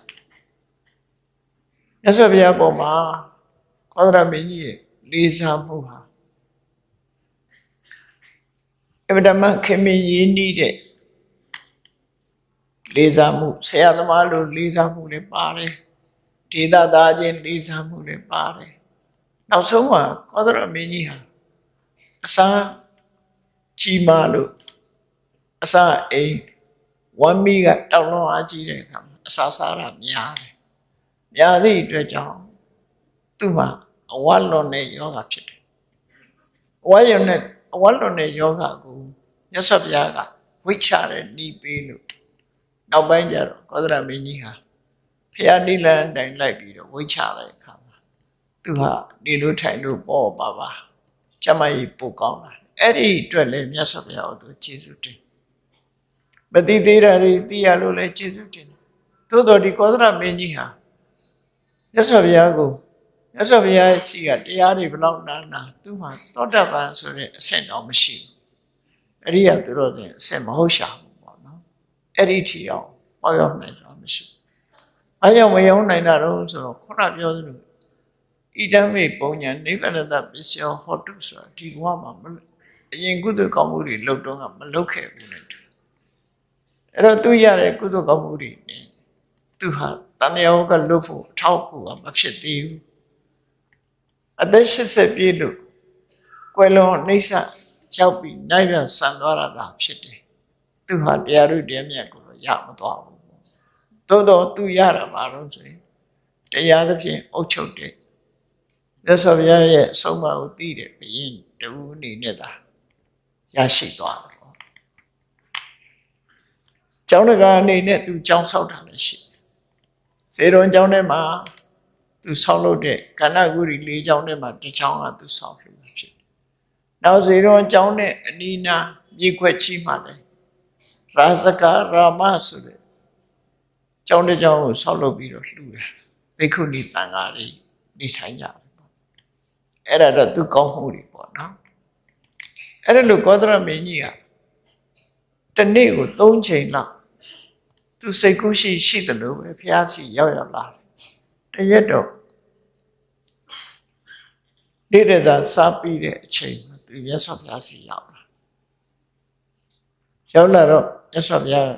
Yes, of Yaboma, Kodra Mini, Lisa Muha. If the man came in, you need it. လေးစားမှုဆရာသမားလိုလေးစားမှုလည်းပါတယ်ဒေသသားချင်းလေးစားမှုလည်းပါတယ်နောက်ဆုံးမှာကောသလမင်းကြီးဟာအစာကြီးမာလို့အစာအိမ်ဝမ်းမီးကတောက်လွန်အားကြီးတဲ့အခါအစာစားတာများတယ်များသည့်အတွက်ကြောင့်သူ့မှာအဝတ်လွန်တဲ့ယောဂဖြစ်တယ်အဝတ်လွန်တဲ့အဝတ်လွန်တဲ့ယောဂကိုမြတ်စွာဘုရားကဝိချတဲ့ဤပေးလို့နောက်ပိုင်းကျတော့ကောသလမင်းကြီးဟာဖျားနိလန်တိုင်လိုက်ပြီးတော့ဝိချတဲ့အခါမှာသူဟာဒီလိုထိုင်လို့ပေါ့ပါပါကျမကြီးပို့ကောင်းလာအဲ့ဒီအတွက်လည်းမြတ်စွာဘုရားကိုသူကျေးဇူးတင်မတိသေးတာတွေသိရလို့လည်းကျေးဇူးတင်သို့တော်ဒီကောသလမင်းကြီးဟာမြတ်စွာဘုရားကိုမြတ်စွာဘုရားရှိကတရားတွေဘလောက်နာနာသူ့မှာသောတပန်ဆိုတဲ့အဆင့်တော့မရှိဘူးအဲ့ဒီကသူတို့ကအဆင့်မဟုတ်ရှာဘူးပေါ့နော်အဲ့ဒီထီအောင်ပေါရောက်နိုင်တော့မရှိဘူးအားကြောင့်မရောက်နိုင်တာတော့ဆိုတော့ခုနပြောသလိုဣဒံမေပုံညာနိဗ္ဗာန်တပစ္စယောဟောတုဆိုတာဒီဘဝမှာအရင်ကုသိုလ်ကောင်းမှုတွေလုပ်တော့ကမလုပ်ခဲ့ဘူးနဲ့တူအဲ့တော့သူရတဲ့ကုသိုလ်ကောင်းမှုတွေနဲ့သူဟာတဏှာကလွတ်ဖို့အထောက်အကူကမဖြစ်သေးဘူးအသက်၈၀ပြည့်လို့ကွယ်လွန်နှိစ္စရောက်ပြီးနိုင်ပြန်ဆံသွားတာသာဖြစ်တယ်သူဟာတရားဥတရားမြတ်ကိုရမသွားဘူးသို့တော့သူရတာဘာလို့ဆိုရင်တရားသဖြင့်အုပ်ချုပ်တယ်မြတ်စွာဘုရားရဲ့အဆုံးအမကိုသိတယ်ဘုရင်တူအနေနဲ့သာရရှိသွားတယ်ပေါ့ကျောင်းတကာအနေနဲ့သူကျောင်းဆောက်တာလည်းရှိတယ်ဇေရွန်ကျောင်းထဲမှာသူဆောက်လုပ်တဲ့ကဏ္ဍဂုရီ၄ကျောင်းထဲမှာတစ်ကျောင်းကသူဆောက်လို့ဖြစ်တယ်နောက်ဇေရွန်ကျောင်းနဲ့အနီးနားမြေခွက်ချီမှလည်းရာဇကရာမဆိုတဲ့ကျောင်းတစ်ကျောင်းကိုဆောက်လုပ်ပြီးတော့လှူတယ်ဘိက္ခုနီတန်ဃာတွေနေထိုင်ကြတယ်ပေါ့အဲ့ဒါတော့သူကောင်းမှုတွေပေါ့နော်အဲ့ဒါလို့ကောသလမင်းကြီးကတနေ့ကို၃ချိန်လောက်သူစိတ်ကူးရှိရှိတယ်လို့ပဲဘုရားရှိရောက်ရောက်လာတယ်တရက်တော့နေ့တည်းသာစားပြီးတဲ့အချိန်မှာသူမြတ်စွာဘုရားရှိရောက်လာရောက်လာတော့မြတ်စွာဘုရား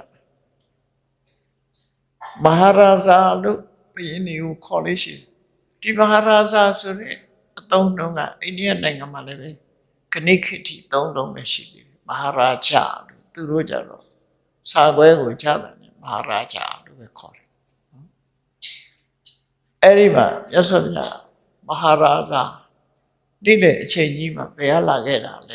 မဟာရာဇာလို့ဘုရင်ကိုခေါ်လို့ရှိတယ်ဒီမဟာရာဇာဆိုတဲ့အသုံးနှုန်းကအိန္ဒိယနိုင်ငံမှာလည်းပဲခဏခေတ်ထိသုံးလုံးပဲရှိတယ်မဟာရာဇာလို့သူတို့ကြတော့စာခွဲကိုကြားတယ်မဟာရာဇာလို့ပဲခေါ်တယ်အဲ့ဒီမှာမြတ်စွာဘုရားမဟာရာဇာဒီလေအချိန်ကြီးမှာဘယ်လာခဲ့တာလဲ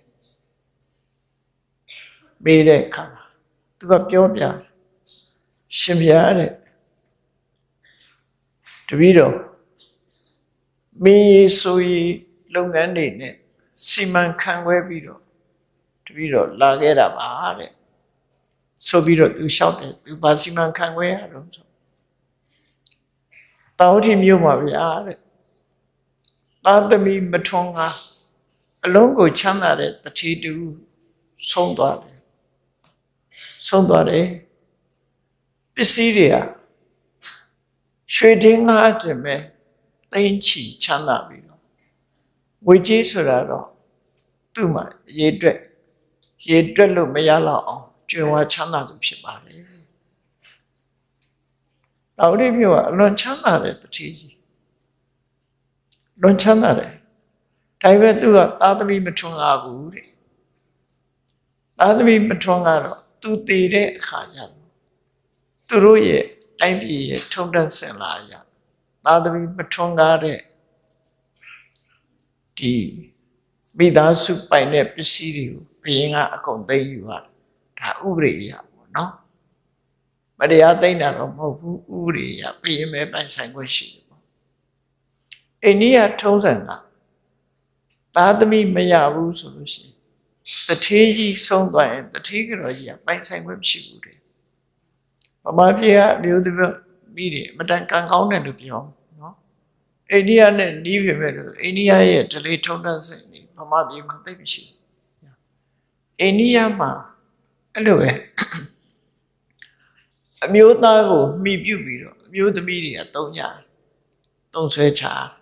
မေးတဲ့အခါသူကပြောပြရှင်ဘုရားတဲ့တပည့်တော်မင်းရေဆိုရီလုပ်ငန်းတွေနဲ့စီမံခန့်ခွဲပြီးတော့တပည့်တော်လာခဲ့တာပါတဲ့ဆိုပြီးတော့သူလျှောက်တယ်သူဘာစီမံခန့်ခွဲရတော့ဆိုတောင်ထီမြို့မှာဗျာတဲ့သာသမီမထွန်းကားအလုံးကိုချမ်းသာတဲ့တတိတူဆုံးသွားတယ်ဆုံးသွားတယ်ပစ္စည်းတွေကရွှေထင်းကားတင်မဲ့သိန်းချီချမ်းသာပြီးတော့ဝေကြီးဆိုတာတော့သူ့မှာရေတွက်ရေတွက်လို့မရတော့အောင်ကျွမ်းဝါချမ်းသာသူဖြစ်ပါတယ်တောင်ထီမြို့ကအလွန်ချမ်းသာတဲ့တတိကြီးလွန်ချမ်းသာတယ်ဒါပေမဲ့သူကသာသမီမထွန်းကားဘူးတဲ့သာသမီမထွန်းကားတော့သူတည်တဲ့အခါကျတော့သူတို့ရဲ့တိုင်းပြည်ရဲ့ထုံတန်းစင်လာရသာသမီမထွန်းကားတဲ့ဒီမိသားစုပိုင်တဲ့ပစ္စည်းတွေကိုဘုရင်ကအကုန်သိမ်းယူရတယ်ဒါဥပဒေအရပေါ့နော်မတရားသိမ်းတာတော့မဟုတ်ဘူးဥပဒေအရဘုရင်ပဲပိုင်ဆိုင်ခွင့်ရှိတယ်ပေါ့အိန္ဒိယထုံးစံကသာသမီမရဘူးဆိုလို့ရှိရင်တထေးကြီးဆုံးသွားရင်တထေးကြော်ကြီးကပိုင်ဆိုင်ခွင့်မရှိဘူးတဲ့ဗမာပြည်ကအမျိုးသမီးမိတွေအမတန်ကံကောင်းတယ်လို့ပြောနော်အိန္ဒိယနဲ့နီးပြီမဲ့လို့အိန္ဒိယရဲ့ဒလေထုံတန်းစင်နေဗမာပြည်မှာသိမရှိဘူးအိန္ဒိယမှာအဲ့လိုပဲအမျိုးသားကိုမှီပြုပြီးတော့အမျိုးသမီးတွေကတုံးကြတုံးဆွဲချ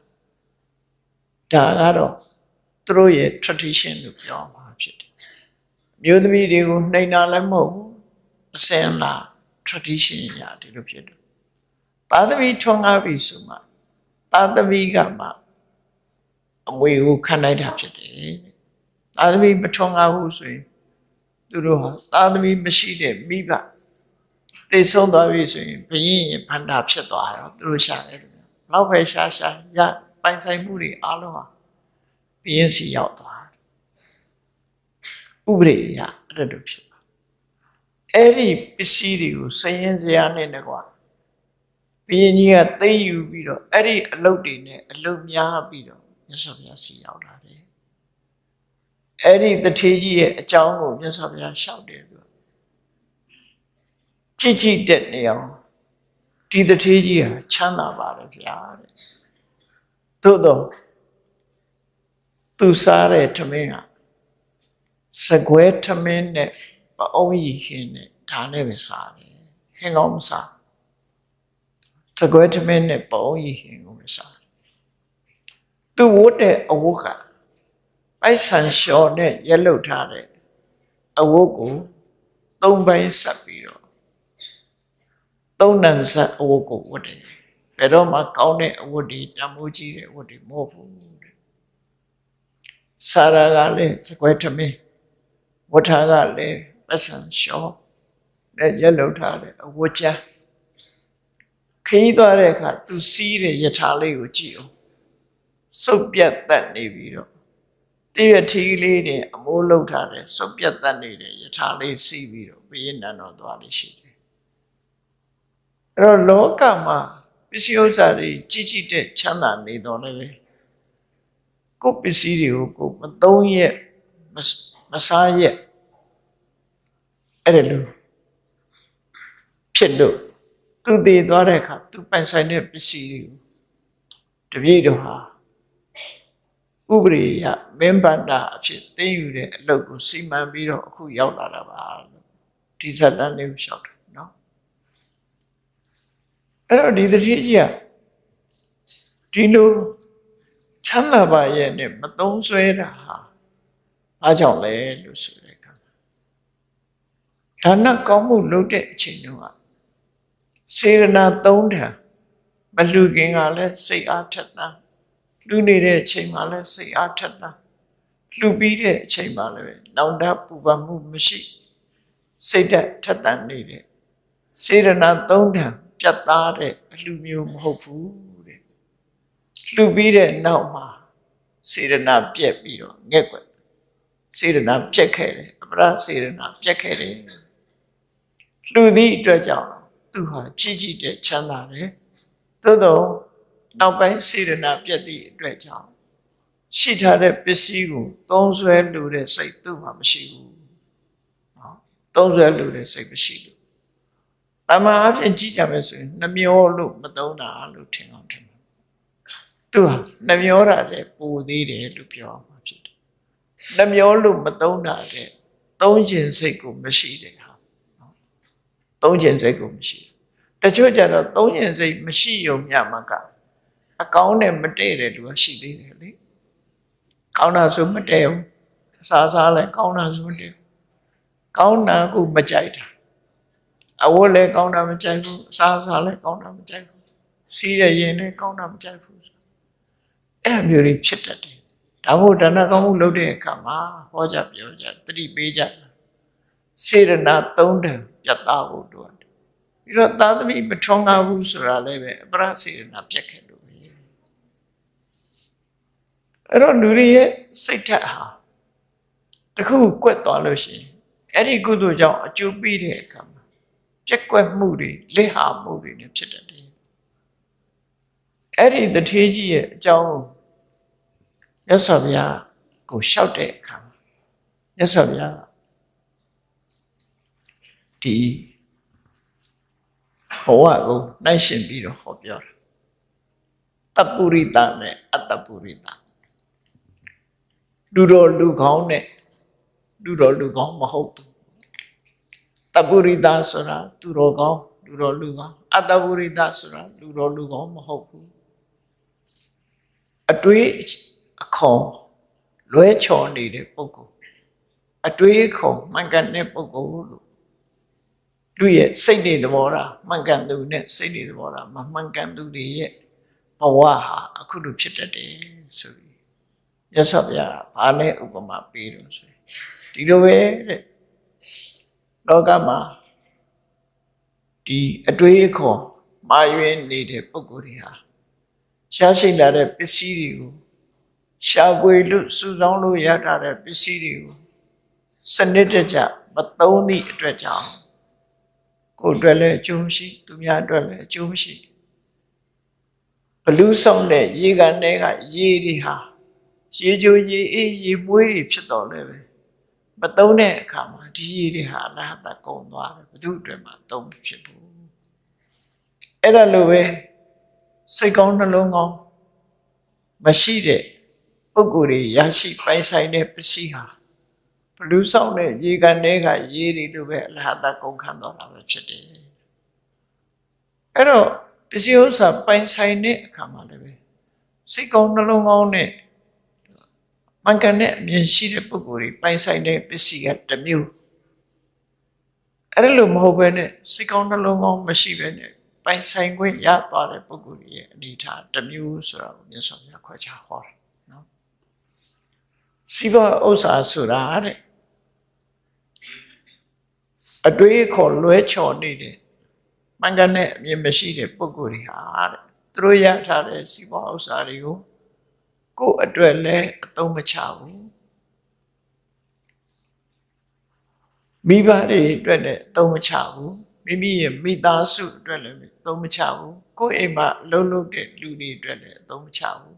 ဒါကတော့သူတို့ရဲ့ tradition လို့ပြောမှာဖြစ်တယ်အမျိုးသမီးတွေကိုနှိမ်တာလည်းမဟုတ်ဘူးအစင်လာ tradition ညာဒီလိုဖြစ်တယ်သာသမီထွန်းကားပြီဆိုမှသာသမီကမှအမွေကိုခံလိုက်တာဖြစ်တယ်သာသမီမထွန်းကားဘူးဆိုရင်သူတို့ဟာသာသမီမရှိတဲ့မိဘသိဆုံးသွားပြီဆိုရင်ဘယင်းရင်ဖန္တာဖြစ်သွားရောသူတို့ရှာတယ်လောက်ပဲရှာရှာရပိုင်ဆိုင်မှုတွေအားလုံးဟာဘယင်းစီရောက်သွားဥပဒေရအဲ့ဒါဖြစ်သွားအဲ့ဒီပစ္စည်းတွေကိုစရင်စရာနဲ့တကွာဘယင်းကြီးကသိမ့်ယူပြီးတော့အဲ့ဒီအလုပ်တွေနဲ့အလုပ်များပြီးတော့မြတ်စွာဘုရားစီရောက်လာတယ်အဲ့ဒီတထေးကြီးရဲ့အကြောင်းကိုမြတ်စွာဘုရားရှောက်တယ်သူကြည့်ကြည့်တဲ့နေအောင်ဒီတထေးကြီးဟာချမ်းသာပါတယ်ဗျာတဲ့သို့တော့သူစားတဲ့ထမင်းကစကွဲထမင်းနဲ့ပအုံးရီခင်းနဲ့ဒါနဲ့ပဲစားတယ်သင်ကောင်းမစားစကွဲထမင်းနဲ့ပအုံးရီခင်းကိုပဲစားသူဝတ်တဲ့အဝတ်ကပိုက်ဆံလျှော်နဲ့ရက်လုတ်ထားတဲ့အဝတ်ကိုသုံးပိုင်းဆက်ပြီးတော့သုံးနံဆက်အဝတ်ကိုဝတ်တယ်ဘယ်တော့မှကောင်းတဲ့အဝတ်တွေတမိုးကြီးတဲ့အဝတ်တွေမဟုတ်ဘူးတဲ့စာရာကလည်းစကွဲထမင်းဝတ်ထားကလည်းပိုက်ဆံလျှော်နဲ့ရက်လုတ်ထားတဲ့အဝတ်ချမ်းခရီးသွားတဲ့အခါသူစီးတဲ့ယထာလေးကိုကြည့်အောင်စုပ်ပြတ်တတ်နေပြီးတော့တည့်ရထီးလေးတွေအမိုးလောက်ထားတယ်စုပ်ပြတ်တတ်နေတဲ့ယထာလေးစီးပြီးတော့ဘယင်းနံတော်သွားလေးရှိတယ်အဲ့တော့လောကမှာပစ္စည်းဥစ္စာတွေကြီးကြီးတဲ့ချမ်းသာနေတော်လည်းပဲကိုယ်ပစ္စည်းတွေကိုကိုယ်မသုံးရက်မစားရက်အဲ့ဒါလို့ဖြစ်လို့သူတည်သွားတဲ့အခါသူပိုင်ဆိုင်တဲ့ပစ္စည်းတွေကိုတပြည့်တော့ဟာဥပရိယမင်းဗန္တာအဖြစ်သိယူတဲ့အလုပ်ကိုစီမံပြီးတော့အခုရောက်လာတာပါလို့ဒီဇတ်တန်လေးကိုရှောက်တယ်နော်အဲ့တော့ဒီတတိကြီးကဒီလိုချမ်းသာပါရဲ့နဲ့မသုံးဆွဲတာဟာဘာကြောင့်လဲလို့ဆိုတဲ့အခါဒါနကောင်းမှုလုပ်တဲ့အချိန်တုန်းကစေရနာသုံးထံမလှူခင်ကလည်းစိတ်အားထက်သန်လှူနေတဲ့အချိန်မှာလည်းစိတ်အားထက်သန်လှူပြီးတဲ့အချိန်မှာလည်းနောင်တပူပန်မှုမရှိစိတ်ဓာတ်ထက်သန်နေတဲ့စေရနာသုံးထံပြတ်သားတဲ့အလှူမျိုးမဟုတ်ဘူးတဲ့လှူပြီးတဲ့နောက်မှာစေရနာပြက်ပြီးတော့ငက်ွက်စေရနာပြက်ခဲ့တယ်အပရစေရနာပြက်ခဲ့တယ်လှူသည့်အတွက်ကြောင့်သူဟာကြီးကြီးတဲ့ချမ်းသာတယ်သို့တော့နောက်ပိုင်းစေရနာပြက်သည့်အတွက်ကြောင့်ရှိထားတဲ့ပစ္စည်းကိုသုံးဆွဲလို့တဲ့စိတ်သူ့မှာမရှိဘူးနော်သုံးဆွဲလို့တဲ့စိတ်မရှိဘူးတမန်အဖြစ်ကြည့်ကြမယ်ဆိုရင်နှမျောလို့မသုံးတာလို့ထင်အောင်ထင်တယ်သူဟာနှမျောတာတဲ့ပိုသေးတယ်လို့ပြောမှာဖြစ်တယ်နှမျောလို့မသုံးတာတဲ့သုံးခြင်းစိတ်ကိုမရှိတယ်ဟာနော်သုံးခြင်းစိတ်ကိုမရှိတချို့ကြတော့သုံးခြင်းစိတ်မရှိုံမျှမှကအကောင်းနဲ့မတည့်တဲ့လူကရှိသေးတယ်လေကောင်းတာဆိုမတည့်ဘူးအစားစားလဲကောင်းတာဆိုမတည့်ကောင်းတာကိုမကြိုက်တာအဝတ်လည်းကောင်းတာမကြိုက်ဘူးအစားစားလည်းကောင်းတာမကြိုက်ဘူးစီးရရင်လည်းကောင်းတာမကြိုက်ဘူးအဲ့လိုမျိုးတွေဖြစ်တတ်တယ်ဒါမို့ဒါနကောင်းမှုလုပ်တဲ့အခါမှာဟောကြပြောကြသတိပေးကြစေရနာသုံးတယ်ပြတ်သားဖို့တို့ပြီးတော့သာသမီမထွန်းကားဘူးဆိုတာလည်းပဲအပရစေရနာပြတ်ခဲ့လို့ပဲအဲ့တော့လူတွေရဲ့စိတ်ဓာတ်ဟာတခုကွက်သွားလို့ရှိရင်အဲ့ဒီကုသိုလ်ကြောင့်အကျိုးပေးတဲ့အခါမှာပြက်ကွက်မှုတွေလက်ဟာမှုတွေနဲ့ဖြစ်တတ်တယ်အဲ့ဒီတထေးကြီးရဲ့အကြောင်းမြတ်စွာဘုရားကိုလျှောက်တဲ့အခါမှာမြတ်စွာဘုရားဒီဘဝကိုနှိုင်းရှင်ပြီးတော့ဟောပြောတာတပုရိသနဲ့အတ္တပုရိသလူတော်လူကောင်းနဲ့လူတော်လူကောင်းမဟုတ်ဘူးတပုရိသဆိုတာသူတော်ကောင်းလူတော်လူကောင်းအတ္တပုရိသဆိုတာလူတော်လူကောင်းမဟုတ်ဘူးအတွေးအခေါ်လွဲချော်နေတဲ့ပုဂ္ဂိုလ်အတွေးအခေါ်မှန်ကန်တဲ့ပုဂ္ဂိုလ်လို့လူရဲ့စိတ်နေသဘောထားမှန်ကန်သူနဲ့စိတ်နေသဘောထားမမှန်ကန်သူတွေရဲ့ဘဝဟာအခုလိုဖြစ်တတ်တယ်ဆိုပြီးမြတ်စွာဘုရားဘာနဲ့ဥပမာပေးတော့ဆိုဒီလိုပဲတဲ့လောကမှာဒီအတွေ့အခေါ်မာယွင်းနေတဲ့ပုဂ္ဂိုလ်တွေဟာရှားရှိလာတဲ့ပစ္စည်းတွေကိုရှားပွေလို့စုဆောင်းလို့ရတာတဲ့ပစ္စည်းတွေကိုစနစ်တကျမသုံးသည့်အတွက်ကြောင့်ကိုယ်အတွက်လည်းအကျိုးမရှိသူများအတွက်လည်းအကျိုးမရှိဘလူးဆောင်တဲ့ရေကန်တွေကရေတွေဟာရေချိုရေအေးရေမွေးတွေဖြစ်တော်လဲပဲမသုံးတဲ့အခါမှာဒီရေတွေဟာအလဟတကုန်သွားတယ်ဘယ်သူအတွက်မှသုံးမဖြစ်ဘူးအဲ့ဒါလိုပဲစိတ်ကောင်းနှလုံးကောင်းမရှိတဲ့ပုဂ္ဂိုလ်တွေရရှိပိုင်ဆိုင်တဲ့ပစ္စည်းဟာဘလူးဆောင်တဲ့ရေကန်တွေကရေတွေလိုပဲအလဟတကုန်ခံတော်တာပဲဖြစ်တယ်အဲ့တော့ပစ္စည်းဥစ္စာပိုင်ဆိုင်တဲ့အခါမှာလည်းပဲစိတ်ကောင်းနှလုံးကောင်းနဲ့မှန်ကန်တဲ့အမြင်ရှိတဲ့ပုဂ္ဂိုလ်တွေပိုင်ဆိုင်တဲ့ပစ္စည်းကတစ်မျိုးအဲ့လိုမဟုတ်ဘဲနဲ့စိတ်ကောင်းနှလုံးကောင်းမရှိဘဲနဲ့ပိုင်ဆိုင်ခွင့်ရသွားတဲ့ပုဂ္ဂိုလ်ရဲ့အနေထားတစ်မျိုးဆိုတော့မြတ်စွာဘုရားခွဲခြားဟောတယ်နော်စီးပွားဥစ္စာဆိုတာတဲ့အတွေးခေါ်လွဲချော်နေတဲ့မှန်ကန်တဲ့အမြင်မရှိတဲ့ပုဂ္ဂိုလ်တွေဟာတဲ့သူတို့ရထားတဲ့စီးပွားဥစ္စာတွေကိုကိုယ်အတွက်လည်းအသုံးမချဘူးမိဘတွေအတွက်လည်းအသုံးမချဘူးမိမိရဲ့မိသားစုအတွက်လည်းအသုံးမချဘူးကိုယ်အိမ်မှာလှုပ်လှုပ်တဲ့လူတွေအတွက်လည်းအသုံးမချဘူး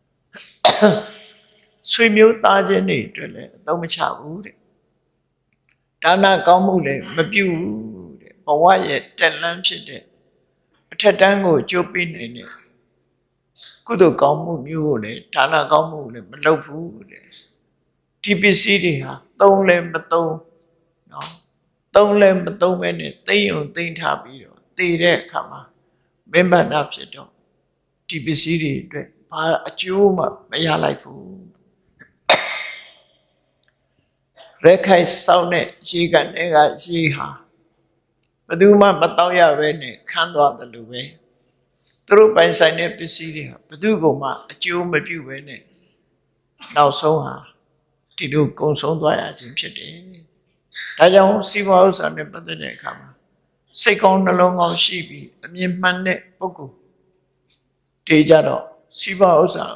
ဆွေမျိုးသားချင်းတွေအတွက်လည်းအသုံးမချဘူးတဲ့ဒါနကောင်းမှုလည်းမပြုဘူးတဲ့ဘဝရဲ့တက်လန်းဖြစ်တဲ့အထက်တန်းကိုကြိုးပေးနိုင်တဲ့ကုသိုလ်ကောင်းမှုမျိုးကိုလည်းဒါနကောင်းမှုလည်းမလုပ်ဘူးတဲ့ဒီပစ္စည်းတွေဟာသုံးလည်းမသုံးနော်သုံးလည်းမသုံးပဲနဲ့သိယုံသိမ့်ထားပြီးတော့တည်တဲ့အခါမှာမင်းမနာဖြစ်တော့ဒီပစ္စည်းတွေအတွက်ဘာအကျိုးမှမရလိုက်ဘူးရက်ခိုက်စောင်းတဲ့ရေကန်တွေကရေဟာဘယ်သူမှမတော့ရပဲနဲ့ခန်းသွားတယ်လို့ပဲသူတို့ပိုင်ဆိုင်တဲ့ပစ္စည်းတွေဟာဘယ်သူကမှအကျိုးမပြုပဲနဲ့နောက်ဆုံးဟာဒီလိုကုန်ဆုံးသွားရခြင်းဖြစ်တယ်ဒါကြောင့်စီးပွားဥစ္စာနဲ့ပတ်သက်တဲ့အခါမှာစိတ်ကောင်းနှလုံးကောင်းရှိပြီးအမြင်မှန်တဲ့ပုဂ္ဂိုလ်တေးကြတော့စီးပွားဥစ္စာ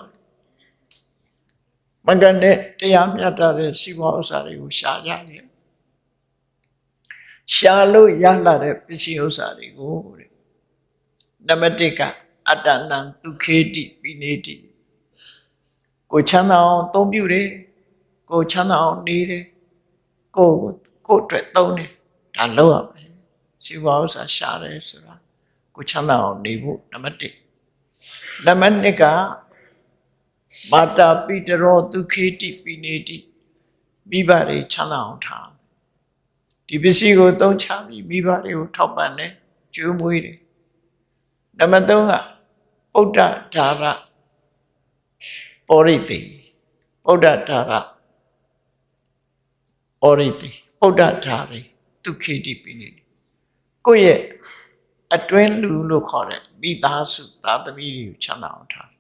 မကန်တဲ့တရားမြတ်တဲ့စီးပွားဥစ္စာတွေကိုရှာကြတယ်ရှာလို့ရလာတဲ့ပစ္စည်းဥစ္စာတွေကိုတဲ့နံပါတ်တစ်ကအတ္တနံဒုခေတိပိနေတိကိုချမ်းသာအောင်သုံးပြုတယ်ကိုချမ်းသာအောင်နေတယ်ကိုကိုအတွက်သုံးတယ်ဒါလောက်ရမယ်စီးပွားဥစ္စာရှာတယ်ဆိုတာကိုချမ်းသာအောင်နေဖို့နံပါတ်တစ်နံပါတ်နှစ်ကမာတာပိတရောဒုခေတိပိနေတိမိဘတွေချမ်းသာအောင်ထားဒီပစ္စည်းကိုသုံးချပြီးမိဘတွေကိုထောက်ပံ့တယ်ကျွေးမွေးတယ်နံပါတ်သုံးကဗုဒ္ဓဒါရပောရိတိဗုဒ္ဓဒါရပောရိတိဗုဒ္ဓဒါရီဒုခေတိပိနေကိုယ့်ရဲ့အတွင်းလူလို့ခေါ်တဲ့မိသားစုသားသမီးတွေကိုချမ်းသာအောင်ထား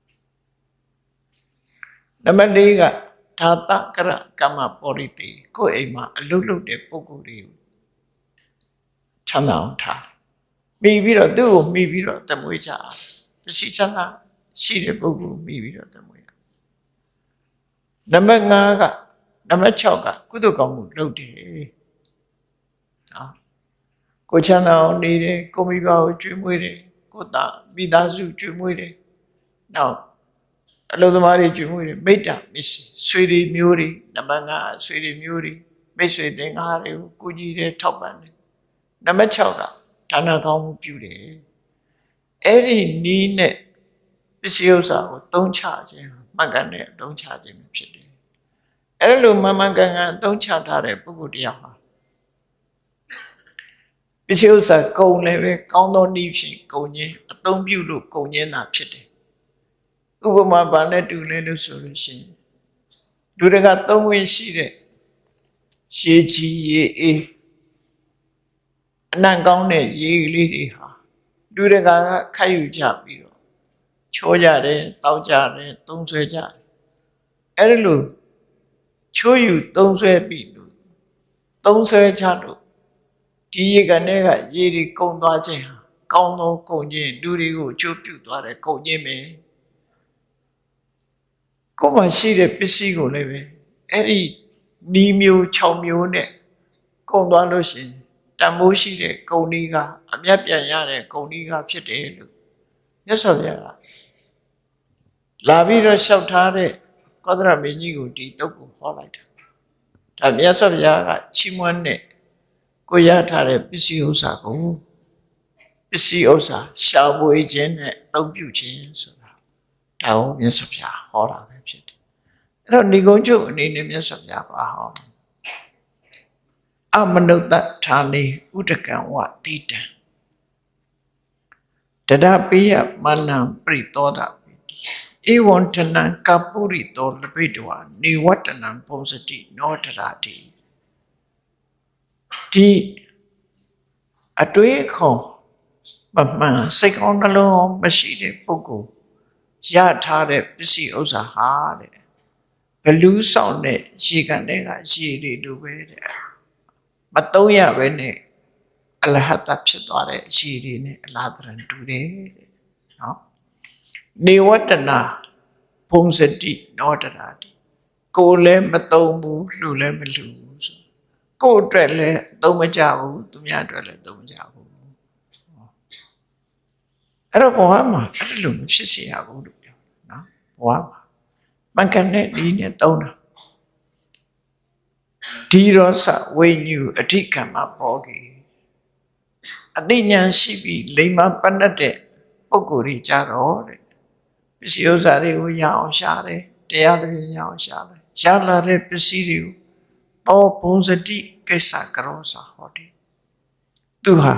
နံပါတ်လေးကဒါတကရကမ္မပောရိတိကိုယ့်အိမ်မှာအလုပ်လုပ်တဲ့ပုဂ္ဂိုလ်တွေကိုချမ်းသာအောင်ထားမိပြီးတော့သူ့ကိုမိပြီးတော့တမွေးကြပစ္စည်းချမ်းသာရှိတဲ့ပုဂ္ဂိုလ်မိပြီးတော့တမွေးနံပါတ်ငါးကနံပါတ်၆ကကုသိုလ်ကောင်းမှုလုပ်တယ်နော်ကိုချမ်းသာအောင်နေတယ်ကိုမိဘကိုကျွေးမွေးတယ်ကိုသားမိသားစုကျွေးမွေးတယ်နောက်အလုံးသမားတွေကျွေးမွေးတယ်မိတ္တမရှိဆွေတွေမျိုးတွေနံပါတ်ငါးဆွေတွေမျိုးတွေမိတ်ဆွေသင်္ကားတွေကိုကိုကြီးတယ်ထောက်ပံ့တယ်နံပါတ်၆ကဒါနကောင်းမှုပြုတယ်အဲ့ဒီနီးနဲ့ပစ္စည်းဥစ္စာကိုသုံးချခြင်းမှန်ကန်တဲ့အသုံးချခြင်းဖြစ်တယ်အဲ့လိုမှန်မှန်ကန်ကန်အသုံးချထားတဲ့ပုဂ္ဂိုလ်တရားဟာပစ္စည်းဥစ္စာကုန်လည်းပဲကောင်းသောနည်းဖြင့်ကုန်ခြင်းအသုံးပြုလို့ကုန်ခြင်းသာဖြစ်တယ်ဥပမာဘာနဲ့တူလဲလို့ဆိုလို့ရှိရင်လူတွေကသုံးဝင်ရှိတဲ့ရေကြီးရေအေးအနံ့ကောင်းတဲ့ရေလေးတွေဟာလူတကာကခတ်ယူကြပြီးတော့ချိုးကြတယ်တောက်ကြတယ်သုံးဆွဲကြတယ်အဲ့ဒါလို့ချိုးယူသုံးဆွဲပြီးလို့သုံးဆွဲကြလို့ဒီရေကန်ထဲကရေတွေကုန်သွားခြင်းဟာကောင်းသောကုန်ခြင်းလူတွေကိုအကျိုးပြုသွားတဲ့ကုန်ခြင်းပဲကိုယ်မှရှိတဲ့ပစ္စည်းကိုလည်းပဲအဲ့ဒီနီးမျိုး၆မျိုးနဲ့ကုန်သွားလို့ရှိရင်တန်ဖိုးရှိတဲ့ကုန်ဒီကအမြတ်ပြန်ရတဲ့ကုန်ဒီကဖြစ်တယ်လို့မြတ်စွာဘုရားကလာပြီးတော့လျှောက်ထားတဲ့ကောသရမင်းကြီးကိုဒီတုတ်ကိုဟောလိုက်တာဒါမြတ်စွာဘုရားကချီးမွမ်းတဲ့ကိုရထားတဲ့ပစ္စည်းဥစ္စာကိုပစ္စည်းဥစ္စာရှာဖွေခြင်းနဲ့အသုံးပြုခြင်းဆိုတာဒါကိုမြတ်စွာဘုရားဟောတာပဲဖြစ်တယ်အဲ့တော့ဒီကုန်းချုပ်အနေနဲ့မြတ်စွာဘုရားကဟောအမနုဿဌာနေဥဒကံဝတိတံတဒပိယမနံပရိသောတာပိဧဝံတနံကပုရိသောလပိတဝနေဝတ္တနံပုံစတိနောတရာတိဒီအတွေ့အခေါ်မမှန်စိတ်ကောင်းနှလုံးမရှိတဲ့ပုဂ္ဂိုလ်ရထားတဲ့ပစ္စည်းဥစ္စာဟာတဲ့ဘလူးဆောင်တဲ့ရေကန်တွေကရေတွေလိုပဲတဲ့မသုံးရပဲနဲ့အလဟတဖြစ်သွားတဲ့ရေတွေနဲ့အလားတရံတူတယ်တဲ့နော်နေဝတ္တနာဘုံစတိနောတရာတိကိုလည်းမသုံးဘူးလှူလည်းမလှူဘူးဆိုကိုယ့်အတွက်လည်းသုံးမကြဘူးသူများအတွက်လည်းသုံးမကြဘူးအဲ့တော့ဘဝမှာအဲ့လိုမဖြစ်စေရဘူးလို့ပြောနော်ဘဝမှာမင်္ဂနဲ့ဒီနဲ့သုံးတာဒီရောစဝိညုအဋ္ဌကမ္မဘောဂီအသိဉာဏ်ရှိပြီးလိမ္မာပတ်တတ်တဲ့ပုဂ္ဂိုလ်ကြီးကြတော့တဲ့ပစ္စည်းဥစ္စာတွေကိုရအောင်ရှာတယ်တရားသဖြင့်ရအောင်ရှာတယ်ရလာတဲ့ပစ္စည်းတွေကိုသောဘုံစတိကိစ္စကရောစာဟောတယ်သူဟာ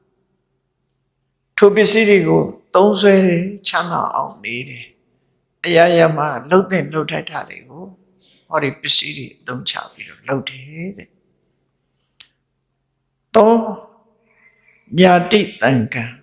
ထိုပစ္စည်းတွေကိုသုံးဆွဲတယ်ချမ်းသာအောင်နေတယ်အရာရာမှာလှုပ်တဲ့လှုပ်ထိုက်တာတွေကိုဟောဒီပစ္စည်းတွေအသုံးချပြီးတော့လှုပ်တယ်တဲ့သောညာတိတံကံ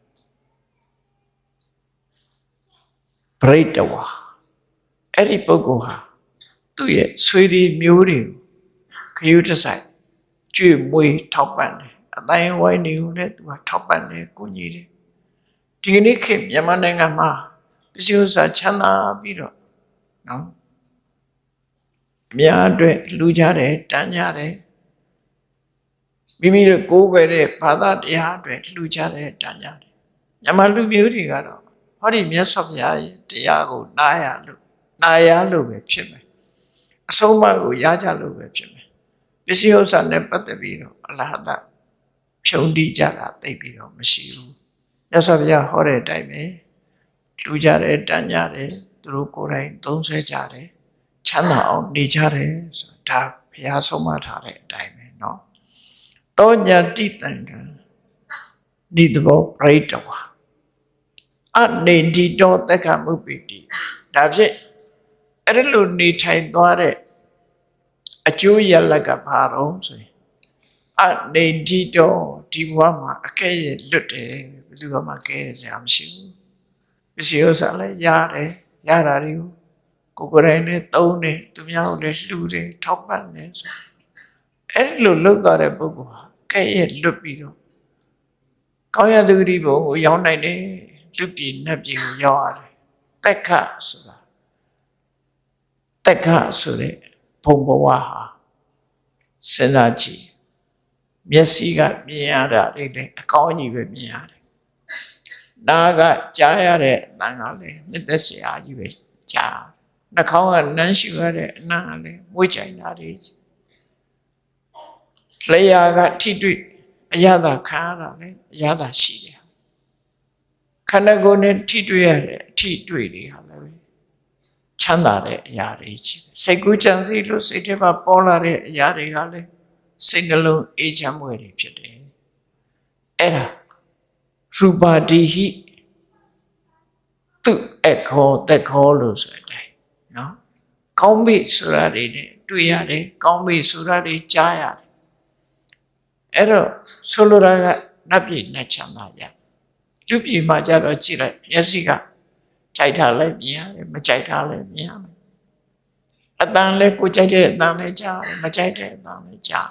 ပရိတဝါအဲ့ဒီပုဂ္ဂိုလ်ဟာသူ့ရဲ့ဆွေတွေမျိုးတွေခရုတဆိုင်ကြွေမွေးထောက်ပံ့တယ်အတိုင်းဝိုင်းတွေကိုလည်းသူကထောက်ပံ့တယ်ကိုကြီးတယ်ဒီကနေ့ခေတ်မြန်မာနိုင်ငံမှာပစ္စည်းဥစ္စာချမ်းသာပြီးတော့နော်အများအတွက်လူကြတယ်တန်းကြတယ်မိမိတို့ကိုးကွယ်တဲ့ဘာသာတရားအတွက်လူကြတယ်တန်းကြတယ်မြန်မာလူမျိုးတွေကတော့ဟောဒီမြတ်စွာဘုရားရဲ့တရားကိုနားရလို့နားရလို့ပဲဖြစ်မယ်အဆုံးအမကိုရကြလို့ပဲဖြစ်မယ်ပစ္စည်းဥစ္စာနဲ့ပတ်သက်ပြီးတော့အလဟတဖြုံတိကြတာသိပြီးတော့မရှိဘူးမြတ်စွာဘုရားဟောတဲ့အတိုင်းပဲလူကြတယ်တန်းကြတယ်သူတို့ကိုယ်တိုင်သုံးဆွဲကြတယ်ချမ်းသာအောင်နေကြတယ်ဆိုတာဒါဘုရားဆုံးမထားတဲ့အတိုင်းပဲเนาะတောညာတိတံကံဒီသဘောပရိတဝါအနေဒီတောတက္ကမုပိတိဒါဖြင့်အဲ့ဒါလိုနေထိုင်သွားတဲ့အကျိုးရလကဘာတော့ဆိုရင်အနေဒီတောဒီဘဝမှာအကဲ့ရဲ့လွတ်တယ်ဘယ်သူမှကဲစရာမရှိဘူးပစ္စည်းဥစ္စာလည်းရတယ်ရတာတွေကိုကိုယ်ကိုယ်တိုင်နဲ့သုံးတယ်သူများကိုလည်းလှူတယ်ထောက်ပံ့တယ်ဆိုအဲ့ဒီလိုလုပ်သွားတဲ့ပုဂ္ဂိုလ်ဟာကဲ့ရဲ့လွတ်ပြီးတော့ကောင်းရသူဂတိဘုံကိုရောက်နိုင်တယ်လူပြည်နတ်ပြည်ကိုရောက်ရတယ်တက်ခဆိုတာတက်ခဆိုတဲ့ဘုံဘဝဟာစဉ်းစားကြည့်မျက်စိကမြင်ရတာလေးလည်းအကောင်းကြီးပဲမြင်ရတယ်နားကကြားရတဲ့အသံကလည်းနှစ်သက်စရာကြီးပဲကြားနှာခေါင်းကနမ်းရှူရတဲ့အနံ့ကလည်းမွေးကြိုင်တာတွေလျှာကထိတွေ့အရသာခံရတာလည်းအရသာရှိတယ်ခန္ဓာကိုယ်နဲ့ထိတွေ့ရတဲ့အထိတွေ့တွေဟာလည်းချမ်းသာတဲ့အရာတွေကြီးစိတ်ကူးကြံစည်လို့စိတ်ထဲမှာပေါ်လာတဲ့အရာတွေကလည်းစိတ်နှလုံးအေးချမ်းမွေတွေဖြစ်တယ်အဲ့ဒါရူပါတိဟိသူအခောတက်ခောလို့ဆိုတဲ့အတိုင်းနော်ကောင်းပြီဆိုတာတွေနဲ့တွေ့ရတယ်ကောင်းပြီဆိုတာတွေကြားရတယ်အဲ့တော့ဆိုလိုတာကနတ်ပြည်နဲ့ချမ်းသာရလူပြည်မှာကြတော့ကြည့်လိုက်မျက်စိကကြိုက်တာလည်းမြင်ရတယ်မကြိုက်တာလည်းမြင်ရတယ်အတန်လည်းကိုကြိုက်တဲ့အတန်လည်းကြားတယ်မကြိုက်တဲ့အတန်လည်းကြား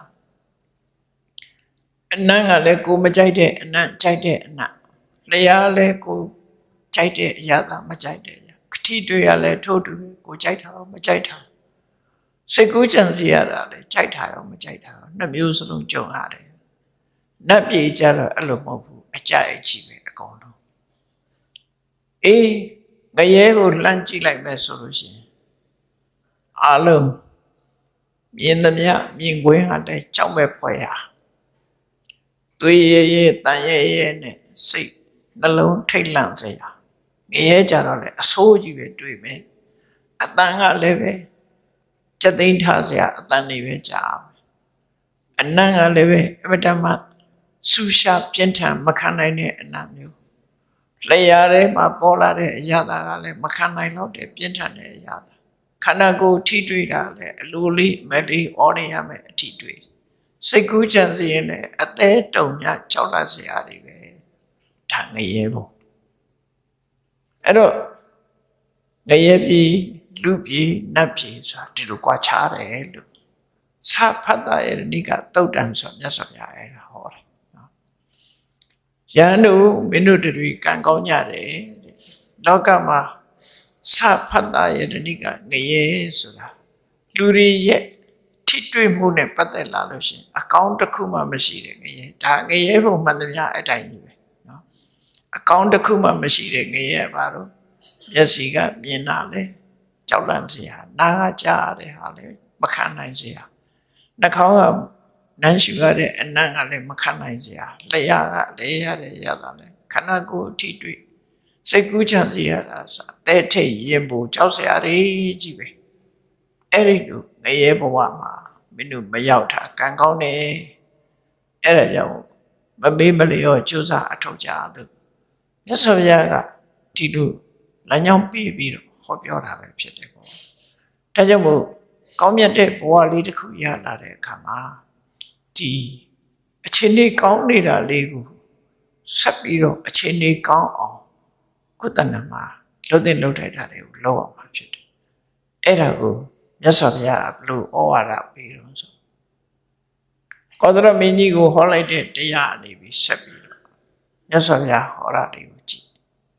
အနံ့ကလည်းကိုမကြိုက်တဲ့အနံ့ကြိုက်တဲ့အနံ့လျာလည်းကိုကြိုက်တဲ့အရာသာမကြိုက်တဲ့အရာခတိတွေရလည်းထို့တူကိုကြိုက်တာရောမကြိုက်တာစိတ်ကူးကြံစီရတာလည်းကြိုက်တာရောမကြိုက်တာရောနှစ်မျိုးစလုံးကြုံရတယ်နတ်ပြည်ကြတော့အဲ့လိုမဟုတ်ဘူးအကြိုက်အချီပဲအကုန်လုံးအေးငရဲကိုလှမ်းကြည့်လိုက်မယ်ဆိုလို့ရှိရင်အလုံးမြင်သမျှမြင်ကွင်းဟာတဲ့ကြောက်မဲ့ဖွယ်ရာသွေးရရဲတန်ရဲရဲနဲ့စိတ်နှလုံးထိတ်လန့်စေရာငရဲကြတော့လေအဆိုးကြီးပဲတွေ့မယ်အတန်ကလည်းပဲစက်သိမ်းထားစရာအတန်တွေပဲကြားမယ်အနံ့ကလည်းပဲအမတမဆူရှာပြင်းထန်မခံနိုင်တဲ့အနံ့မျိုးလျှာထဲမှာပေါ်လာတဲ့အရာကလည်းမခံနိုင်တော့တဲ့ပြင်းထန်တဲ့အရာခန္ဓာကိုယ်ထိတွေ့တာလည်းအလိုလေးမလေးဩနေရမယ်အထိတွေ့စိတ်ကူးကြံစီရင်လည်းအသေးတုံမြကြောက်လန့်စရာတွေပဲဒါငရဲပေါ့အဲ့တော့ငရဲပြည်လူပြည်နတ်ပြည်ဆိုတာဒီလိုကြွားချတယ်လို့သဖတ်တာရဲ့နိကသုတ်တံဆိုမြတ်စွာဘုရားအဲ့ဒါဟောတယ်နော်ယန္တုမင်းတို့တွေကံကောင်းကြတယ်တဲ့လောကမှာသဖတ်တာရဲ့နိကငရဲဆိုတာလူတွေရဲ့ထိတွေ့မှုနဲ့ပတ်သက်လာလို့ရှိရင်အကောင့်တစ်ခုမှမရှိတဲ့ငရဲဒါငရဲပုံမှန်သမျှအတိုင်းကြီးပဲနော်အကောင့်တစ်ခုမှမရှိတဲ့ငရဲပါတော့မျက်စိကမြင်တာလေကြောက်လန့်စရာနားကကြားရတဲ့ဟာလေမခံနိုင်စရာနှာခေါင်းကနမ်းရှူရတဲ့အနံ့ကလည်းမခံနိုင်စရာလျှာကလည်းရတဲ့ရတာလေခန္ဓာကိုယ်အထိတွေ့စိတ်ကူးချမ်းစီရတာစတဲ့ထိတ်ရင်ပူကြောက်စရာတွေကြီးပဲအဲ့ဒီလိုငရဲဘဝမှာမင်းတို့မရောက်တာကံကောင်းတယ်အဲ့ဒါကြောင့်မမေးမလျော့ကြိုးစားအထောက်ကြလို့မြတ်စွာဘုရားကဒီလိုလမ်းကြောင်းပြပြီးတော့ဟောပြောတာပဲဖြစ်တယ်ပေါ့ဒါကြောင့်မို့ကောင်းမြတ်တဲ့ဘဝလေးတစ်ခုရလာတဲ့အခါမှာဒီအချိန်လေးကောင်းနေတာလေးကိုဆက်ပြီးတော့အချိန်လေးကောင်းအောင်ကုသနာမှာလှုပ်တဲ့လှုပ်ထိုက်တာတွေကိုလုပ်အောင်မှာဖြစ်တယ်အဲ့ဒါကိုမြတ်စွာဘုရားဘလို့ဩဝါဒပေးတော့ဆိုကောသရမင်းကြီးကိုဟောလိုက်တဲ့တရားအနေပြီးဆက်ပြီးတော့မြတ်စွာဘုရားဟောတာတွေကိုကြည့်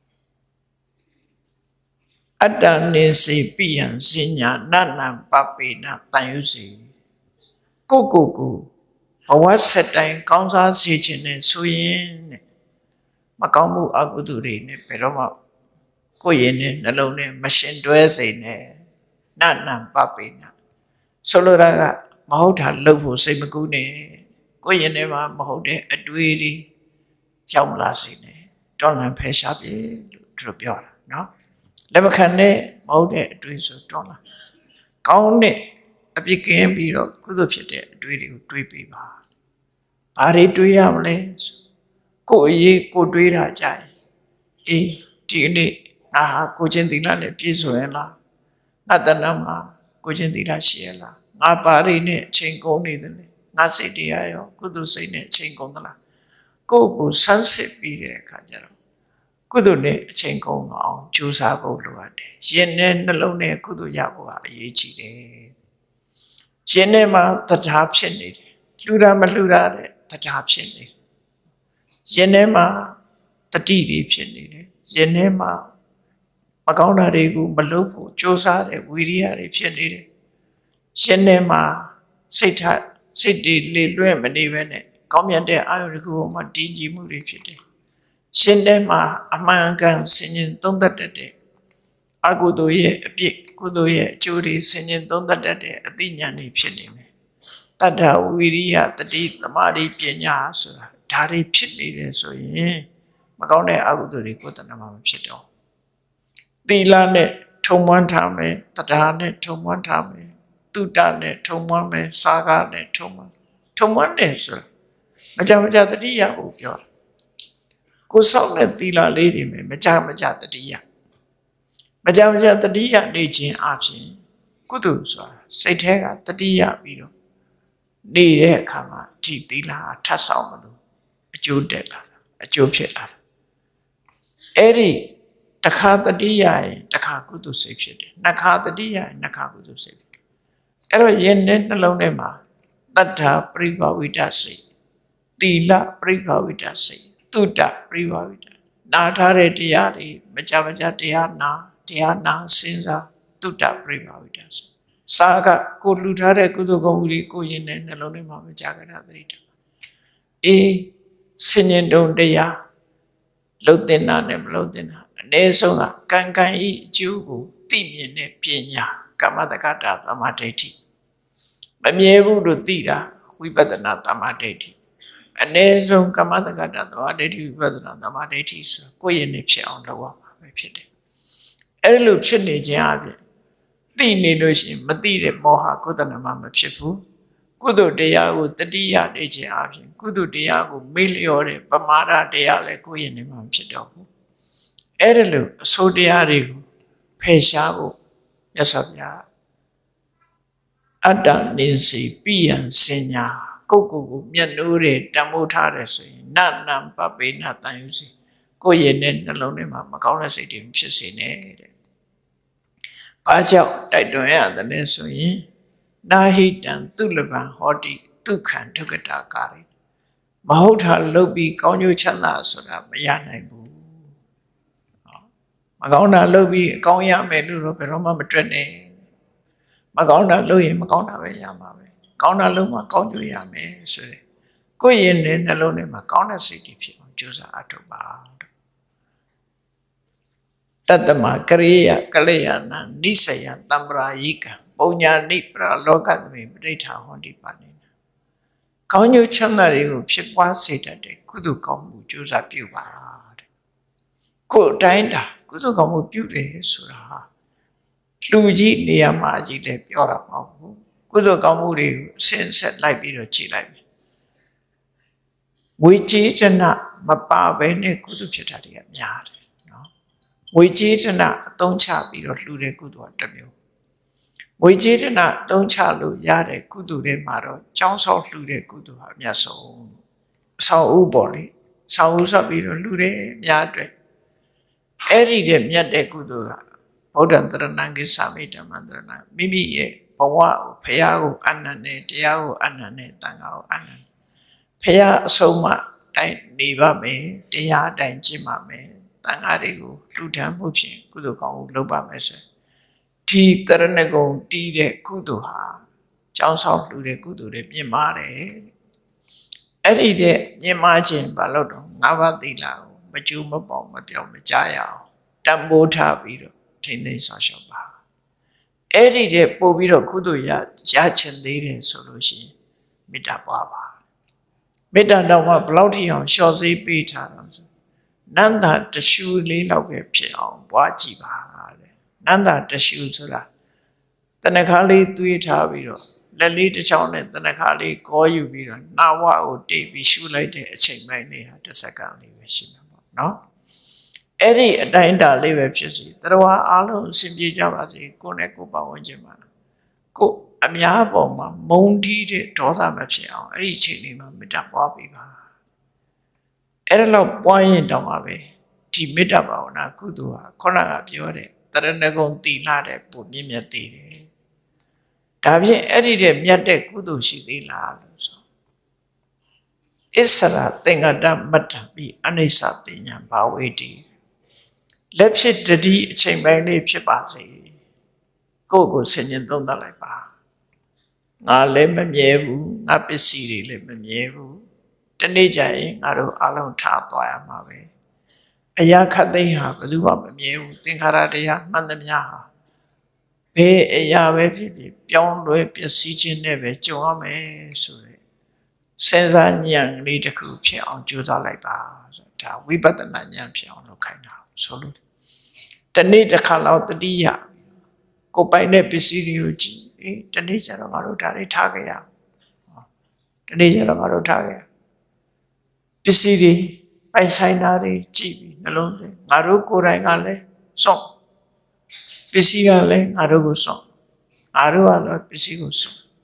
အတ္တနေစီပိယံစဉ္ညာနနံပပိနတန်ယုစီကိုကိုကိုဘဝဆက်တိုင်းကောင်းစားစေခြင်းနဲ့ဆိုရင်မကောင်းမှုအကုသိုလ်တွေနဲ့ဘယ်တော့မှကိုယ်ရင်နဲ့နှလုံးနဲ့မရှင်တွဲစေနဲ့နနံပပိနဆိုလိုတာကမဟုတ်တာလုပ်ဖို့စိတ်မကူးနဲ့ကိုယ်ရင်ထဲမှာမဟုတ်တဲ့အတွေးတွေကြောက်လာစေနဲ့တော်လန်ဖယ်ရှားပြေလို့သူတို့ပြောတာနော်လက်မခံနဲ့မဟုတ်တဲ့အတွေးဆိုတော်လာကောင်းတဲ့အပြစ်ကင်းပြီးတော့ကုသိုလ်ဖြစ်တဲ့အတွေးတွေကိုတွေးပေးပါဘာတွေတွေးရမလဲကိုယ်အရေးကိုတွေးတာကြရင်အေးဒီနေ့ငါဟာကိုချင်းသီလနဲ့ပြည့်စုံရလားငါတဏ္ဍမှာကိုချင်းသီလရှိရလားငါဘာတွေနဲ့အချိန်ကုန်နေသလဲငါစိတ်တရားရောကုသိုလ်စိတ်နဲ့အချိန်ကုန်သလားကိုယ့်ကိုဆန်းစစ်ပြီးတဲ့အခါကျတော့ကုသိုလ်နဲ့အချိန်ကုန်အောင်ကြိုးစားဖို့လိုအပ်တယ်။ရင်နဲ့နှလုံးနဲ့ကုသိုလ်ရဖို့ကအရေးကြီးတယ်။ရင်နဲ့မှာတရားဖြစ်နေတယ်။လှူတာမလှူတာတဲ့တရားဖြစ်နေတယ်။ရင်ထဲမှာတတိတွေဖြစ်နေတယ်။ရင်ထဲမှာမကောင်းတာတွေကိုမလုပ်ဖို့ကြိုးစားတဲ့ဝိရိယတွေဖြစ်နေတယ်။ရင်ထဲမှာစိတ်ထားစိတ်တွေလေလွဲ့မနေဘဲနဲ့ကောင်းမြတ်တဲ့အာယုတစ်ခုပေါ်မှာတည်ကြည်မှုတွေဖြစ်တယ်။ရှင်ထဲမှာအမှန်ကန်ဆင်ញင်သုံးသပ်တဲ့အကုသိုလ်ရဲ့အပြစ်ကုသိုလ်ရဲ့အကျိုးတွေဆင်ញင်သုံးသပ်တဲ့အသိဉာဏ်တွေဖြစ်နေမယ်။တတ္ထဝိရိယတတိသမာဓိပညာဆိုတာဒါတွေဖြစ်နေတယ်ဆိုရင်မကောင်းတဲ့အကုသိုလ်တွေကိုယ်တဏ္ဍမှာမဖြစ်တော့။သီလနဲ့ထုံမွမ်းထားမယ်၊တရားနဲ့ထုံမွမ်းထားမယ်၊တုတ္တနဲ့ထုံမွမ်းမယ်၊စာကနဲ့ထုံမွမ်းထုံမွမ်းတယ်ဆိုမကြမကြတတိယကိုပြောတာကိုစောင့်တဲ့သီလလေးတွေမယ်မကြမကြတတိယမကြမကြတတိယနေခြင်းအပြင်ကုသိုလ်ဆိုတာစိတ်ထဲကတတိယပြီးတော့နေတဲ့အခါမှာဒီသီလထပ်ဆောင်မလို့အကျိုးတက်လာအကျိုးဖြစ်လာအဲ့ဒီတခါတတိယရင်တခါကုသိုလ်စိတ်ဖြစ်တယ်နှစ်ခါတတိယရင်နှစ်ခါကုသိုလ်စိတ်ဖြစ်တယ်အဲ့တော့ယင်တဲ့နှလုံးထဲမှာတတ္ထာပရိဘာဝိတစိတ်သီလပရိဘာဝိတစိတ်တုတ္တပရိဘာဝိတနာထားတဲ့တရားတွေမကြမကြတရားနာတရားနာစဉ်းစားတုတ္တပရိဘာဝိတစိတ်စာကကိုလူထားတဲ့ကုသိုလ်ကောင်းမှုတွေကိုယင်တဲ့နှလုံးထဲမှာမကြကြတာသတိထားအေးစဉ္ញတုံတရားလှုပ်တင်တာနဲ့မလှုပ်တင်တာအနည်းဆုံးကကံကံဤအကျိုးကိုသိမြင်တဲ့ပညာကမ္မတက္ကတာသမာဓိဋ္ဌိမမြဲဘူးလို့သိတာဝိပဿနာသမာဓိဋ္ဌိအနည်းဆုံးကမ္မတက္ကတာသမာဓိဋ္ဌိဝိပဿနာသမာဓိဋ္ဌိဆိုကိုယ့်ရဲ့နေဖြစ်အောင်လုပ်ရမှာပဲဖြစ်တယ်အဲ့လိုဖြစ်နေခြင်းအပြင်သိနေလို့ရှိရင်မသိတဲ့မောဟကုသနာမှမဖြစ်ဘူးကုသိုလ်တရားကိုတတိယနေခြင်းအပြင်ကုသိုလ်တရားကိုမေ့လျော့တဲ့ပမာဒတရားလည်းကိုယ့်ရဲ့နေမှာဖြစ်တော့ဘူးအဲ့ဒါလို့အစိုးတရားတွေကိုဖယ်ရှားဖို့မြတ်စွာဘုရားအတ္တနိစီပိယံစဉ္ညာကိုယ့်ကိုယ်ကိုမျက်နှိုးတဲ့တန်ဖိုးထားတယ်ဆိုရင်နနံပပိနတန်ယူစီကိုယ့်ရဲ့နဲ့နှလုံးထဲမှာမကောင်းတဲ့စိတ်တွေဖြစ်စေနဲ့တဲ့။ဘာကြောင့်တိုက်တွန်းရတယ်လဲဆိုရင်နာဟိတံသူလပံဟောတိဒုက္ခံဒုက္ကတာကာရိမဟုတ်တာလုပ်ပြီးကောင်းကျိုးချမ်းသာဆိုတာမရနိုင်ဘူး။မကောင်းတာလုပ်ပြီးအကောင်းရမယ်လို့တော့ဘယ်တော့မှမတွက်နဲ့။မကောင်းတာလုပ်ရင်မကောင်းတာပဲရမှာပဲ။ကောင်းတာလုပ်မှကောင်းကျိုးရမယ်ဆိုရင်ကိုယ့်ရဲ့နဲ့နှလုံးထဲမှာကောင်းတဲ့စိတ်တွေဖြစ်အောင်ကြိုးစားအထောက်ပါတတ္တမကရိယကလျာဏနိစယတံပရာယိကပုံညာနိပရာလောကသမေပဋိဋ္ဌာဟောတိပါနေနာကောင်းကျိုးချမ်းသာတွေကိုဖြစ်ပွားစေတတ်တဲ့ကုသိုလ်ကောင်းမှုကြိုးစားပြုပါတဲ့ကိုယ်အတိုင်းတာကုသိုလ်ကောင်းမှုပြုတယ်ဆိုတာလူကြီးနေရာမှာကြီးလည်းပြောတာမဟုတ်ဘူးကုသိုလ်ကောင်းမှုတွေကိုအစဉ်ဆက်လိုက်ပြီးတော့ကြည်လိုက်မယ်ဝိကျေတနာမပါဘဲနဲ့ကုသိုလ်ဖြစ်တာတွေကများတယ်နော်ဝိကျေတနာအသုံးချပြီးတော့လှူတဲ့ကုသိုလ်တစ်မျိုးဝိကျေတနာအသုံးချလို့ရတဲ့ကုသိုလ်တွေမှာတော့ကြောင်းဆောက်လှူတဲ့ကုသိုလ်ဟာအမြတ်ဆုံးဆောက်ဥပေါ်လေဆောက်ဥဆောက်ပြီးတော့လှူတယ်များအတွက်အဲ့ဒီတဲ့မြတ်တဲ့ကုသိုလ်ကဗုဒ္ဓံတရဏံကိသမိဓမ္မံတရဏံမိမိရဲ့ဘဝကိုဖရာကိုအနန္တနဲ့တရားကိုအနန္တနဲ့တန်ခါကိုအနန္တဖရာအဆုံးမတိုင်းနေပါမယ်တရားတိုင်းကျင့်ပါမယ်တန်ခါတွေကိုလူထမ်းမှုဖြင့်ကုသိုလ်ကောင်းကိုလုပ်ပါမယ်ဆိုဒီတရဏဂုံတီးတဲ့ကုသိုလ်ဟာကျောင်းဆောင်လူတဲ့ကုသိုလ်တွေမြင့်မာတယ်အဲ့ဒီတဲ့မြင့်မာခြင်းဘာလို့တော့ငါးပါးသီလကိုမကျူးမပေါင်မပြောင်းမကြားရအောင်တံပိုးထားပြီးတော့ထိမ့်သိမ်းဆောင်ရှောက်ပါအဲ့ဒီတဲ့ပို့ပြီးတော့ကုသိုလ်ရရချင်သေးတယ်ဆိုလို့ရှိရင်မေတ္တာပွားပါမေတ္တာတော့ကဘလောက်ထိအောင်လျှော့စေးပေးထားတော့ဆိုနန္ဒတရှူလေးလောက်ပဲဖြစ်အောင်ပွားကြည့်ပါတဲ့နန္ဒတရှူဆိုတာတဏ္ဍခါလေးသွေးထားပြီးတော့လက်လေးတစ်ချောင်းနဲ့တဏ္ဍခါလေးကောယူပြီးတော့နာဝကိုတိတ်ပြီးရှူလိုက်တဲ့အချိန်ပိုင်းလေးဟာတစ်စက္ကန့်လေးပဲရှိမှာပေါ့နော်အဲ့ဒီအတိုင်းတာလေးပဲဖြစ်စီတရဝအားလုံးအစဉ်ပြေကြပါစေကိုယ်နဲ့ကိုယ်ပတ်ဝန်းကျင်မှာကိုအများပေါ်မှာမုန်းတီးတဲ့ဒေါသမဖြစ်အောင်အဲ့ဒီအချိန်လေးမှာမေတ္တာပွားပေးပါအဲ့ဒါတော့ပွားရင်တောင်ပါပဲဒီမေတ္တာဘာဝနာကုသိုလ်ဟာခေါင်းကပြောတဲ့တရဏဂုံတီလာတဲ့ပုံမြင့်မြတ်သေးတယ်ဒါဖြင့်အဲ့ဒီတဲ့မြတ်တဲ့ကုသိုလ်ရှိသေးလားလို့ဆိုအစ္ဆရာသင်္ကတမတ္တပိအနိစ္စပညာဘာဝေတိလက်ဖြစ်တတိအချိန်ပိုင်းလေးဖြစ်ပါစေကိုယ့်ကိုဆင်ញင်သုံးသပ်လိုက်ပါငါလည်းမမြဲဘူးငါပစ္စည်းတွေလည်းမမြဲဘူးတနေ့ကျရင်ငါတို့အလုံးထားသွားရမှာပဲအရာခတ်သိမ်းဟာဘယ်သူမှမမြဲဘူးသင်္ခါရတရားမှန်သမျှဟာဘယ်အရာပဲဖြစ်ဖြစ်ပြောင်းလဲပျက်စီးခြင်းနဲ့ပဲကြုံရမယ်ဆိုရယ်စဉ်းစားဉာဏ်ကလေးတစ်ခုဖြစ်အောင်ကြိုးစားလိုက်ပါဆိုတာဝိပဿနာဉာဏ်ဖြစ်အောင်လုပ်ခိုင်းတာဆိုလို့တနေ့တစ်ခါလောက်တတိယကိုပိုင်တဲ့ပစ္စည်းတွေကိုကြည့်အေးတနေ့ကျတော့ငါတို့ဒါတွေထားကြရတနေ့ကျတော့ငါတို့ထားကြပစ္စည်းတွေပိုင်ဆိုင်တာတွေကြည့်ပြီးနှလုံးသွင်းငါတို့ကိုယ်တိုင်ကလည်းစောင့်ပစ္စည်းကလည်းငါတို့ကိုစောင့်ငါတို့ကလည်းပစ္စည်းကိုစောင့်ဘ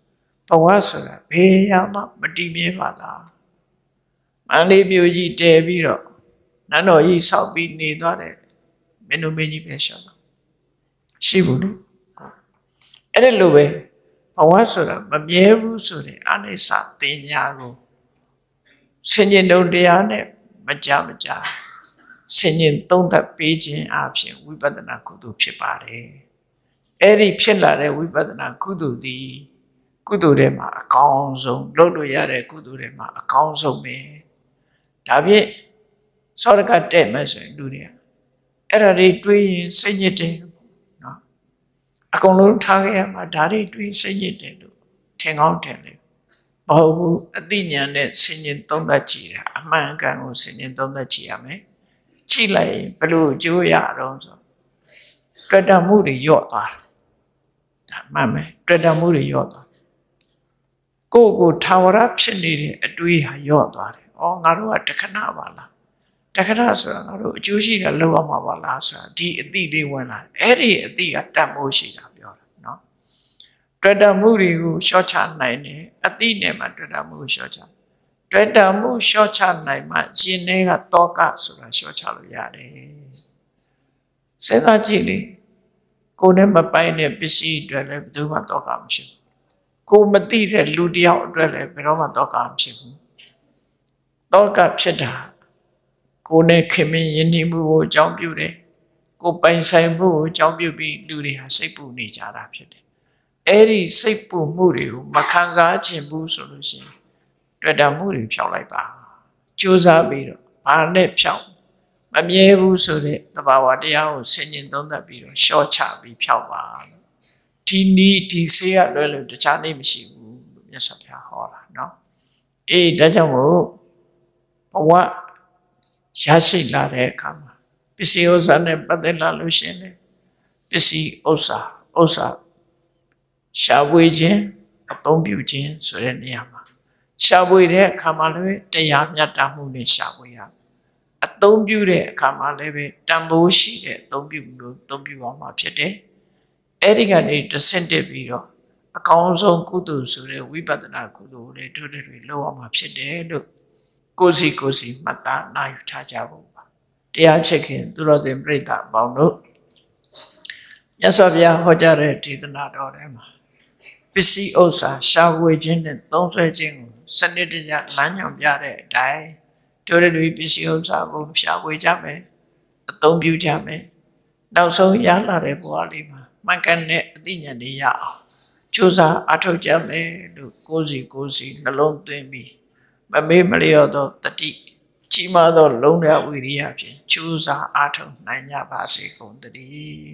ဘဝဆိုတာဘယ်ရမှမတည်မြဲပါလားမန္တလေးမြို့ကြီးတည်ပြီးတော့နန်းတော်ကြီးဆောက်ပြီးနေသွားတယ်မင်းတို့မင်းကြီးပဲရှောက်တော့ရှိဘူးလေအဲ့ဒါလိုပဲဘဝဆိုတာမမြဲဘူးဆိုတဲ့အာနိစ္စတင်ညာကိုဆင်ញင်တုံတရားနဲ့မကြမကြဆင်ញင်သုံးသပ်ပေးခြင်းအပြင်ဝိပဿနာကုသိုလ်ဖြစ်ပါတယ်အဲ့ဒီဖြစ်လာတဲ့ဝိပဿနာကုသိုလ်သည်ကုသိုလ်ထဲမှာအကောင်းဆုံးလုပ်လို့ရတဲ့ကုသိုလ်ထဲမှာအကောင်းဆုံးပဲဒါဖြင့်စောရကတဲ့မဲ့ဆိုရင်လူတွေကအဲ့ဒါတွေတွေးရင်စိတ်ညစ်တယ်နော်အကုန်လုံးထားခဲ့ရမှာဒါတွေတွေးစိတ်ညစ်တယ်လို့ထင်ကောင်းထင်တယ်မဟုတ်ဘူးအသိဉာဏ်နဲ့ဆင်ញင်သုံးသပ်ကြည့်တာအမှန်အကန်ကိုဆင်ញင်သုံးသပ်ကြည့်ရမယ်ကြည့်လိုက်ဘလို့အကျိုးရတော့ဆိုတွေ့တာမှုတွေညော့သွားတာဒါမှန်မယ်တွေ့တာမှုတွေညော့သွားကိုယ့်ကိုထာဝရဖြစ်နေတဲ့အတွေးဟာညော့သွားတယ်ဩငါတို့ကတခဏပါလားတခဏဆိုတာငါတို့အကျိုးရှိတာလောက်ရမှာပါလားဆိုတာဒီအသိလေးဝင်လာအဲ့ဒီအသိကတတ်မိုးရှိတာပြောတာနော်တွေ့တာမှုတွေကိုရှော့ချနိုင်တယ်အသိနဲ့မှတွေ့တာမှုကိုရှော့ချတွေ့တာမှုရှော့ချနိုင်မှရှင်ထဲကတောကဆိုတာရှော့ချလို့ရတယ်စဉ်းစားကြည့်လေကိုယ်နဲ့မပိုင်တဲ့ပစ္စည်းတွေလည်းဘယ်သူမှတောကမရှိဘူးကိုမသိတဲ့လူတယောက်အတွက်လည်းဘယ်တော့မှတောကမဖြစ်ဘူးတောကဖြစ်တာကိုယ်နဲ့ခင်မင်းယဉ်ကျေးမှုကိုအကြောင်းပြုတယ်ကိုပိုင်ဆိုင်မှုကိုအကြောင်းပြုပြီးလူတွေဟာစိတ်ပူနေကြတာဖြစ်တယ်အဲ့ဒီစိတ်ပူမှုတွေကိုမခံစားခြင်းဘူးဆိုလို့ရှိရင်တွေ့တာမှုတွေဖြောက်လိုက်ပါကြိုးစားပြီးတော့ဘာနဲ့ဖြောက်မမြဲဘူးဆိုတဲ့သဘာဝတရားကိုဆင်ញင်သုံးသပ်ပြီးတော့ရှော့ချပြီးဖြောက်ပါဒီနီးဒီဆေးရလွယ်လို့တခြားနေမရှိဘူးလို့မြတ်စွာဘုရားဟောတာနော်အေးဒါကြောင့်မို့ဘဝရရှိလာတဲ့အခါမှာပစ္စည်းဥစ္စာနဲ့ပတ်သက်လာလို့ရှင်လေပစ္စည်းဥစ္စာဥစ္စာရှားဝေခြင်းအသုံးပြုခြင်းဆိုတဲ့နေရာမှာရှားဝေတဲ့အခါမှာလည်းတရားမြတ်တာမှုနဲ့ရှားဝေရအသုံးပြုတဲ့အခါမှာလည်းပဲတန်ဖိုးရှိတဲ့အသုံးပြုလို့အသုံးပြုအောင်မှာဖြစ်တယ်အဲ့ဒီကနေတဆင့်တက်ပြီးတော့အကောင်းဆုံးကုသိုလ်ဆိုတဲ့ဝိပဿနာကုသိုလ်တွေတို့တွေလောက်အောင်မှာဖြစ်တယ်လို့ကိုစီကိုစီမှတ်သားနိုင်ထားကြဖို့ပါတရားချက်ခင်သူတော်စင်ပြိဿအပေါင်းတို့မြတ်စွာဘုရားဟောကြားတဲ့ဒေသနာတော်ထဲမှာပစ္စည်းဥစ္စာရှားဝေခြင်းနဲ့သုံးစွဲခြင်းကိုစနစ်တကျလမ်းညွှန်ပြတဲ့အတိုင်းတို့တွေပစ္စည်းဥစ္စာကိုရှားဝေကြမယ်အသုံးပြုကြမယ်နောက်ဆုံးရလာတဲ့ဘဝလေးမှာမှန်ကန်တဲ့အသိဉာဏ်တွေရအောင်ကြိုးစားအထောက်ကြမယ်လို့ကိုယ်စီကိုယ်စီနှလုံးသွင်းပြီးမမေ့မလျော့သောတတိကြီးမားသောလုံးရဝိရိယဖြင့်ကြိုးစားအထောက်နိုင်ကြပါစေကုန်သတည်း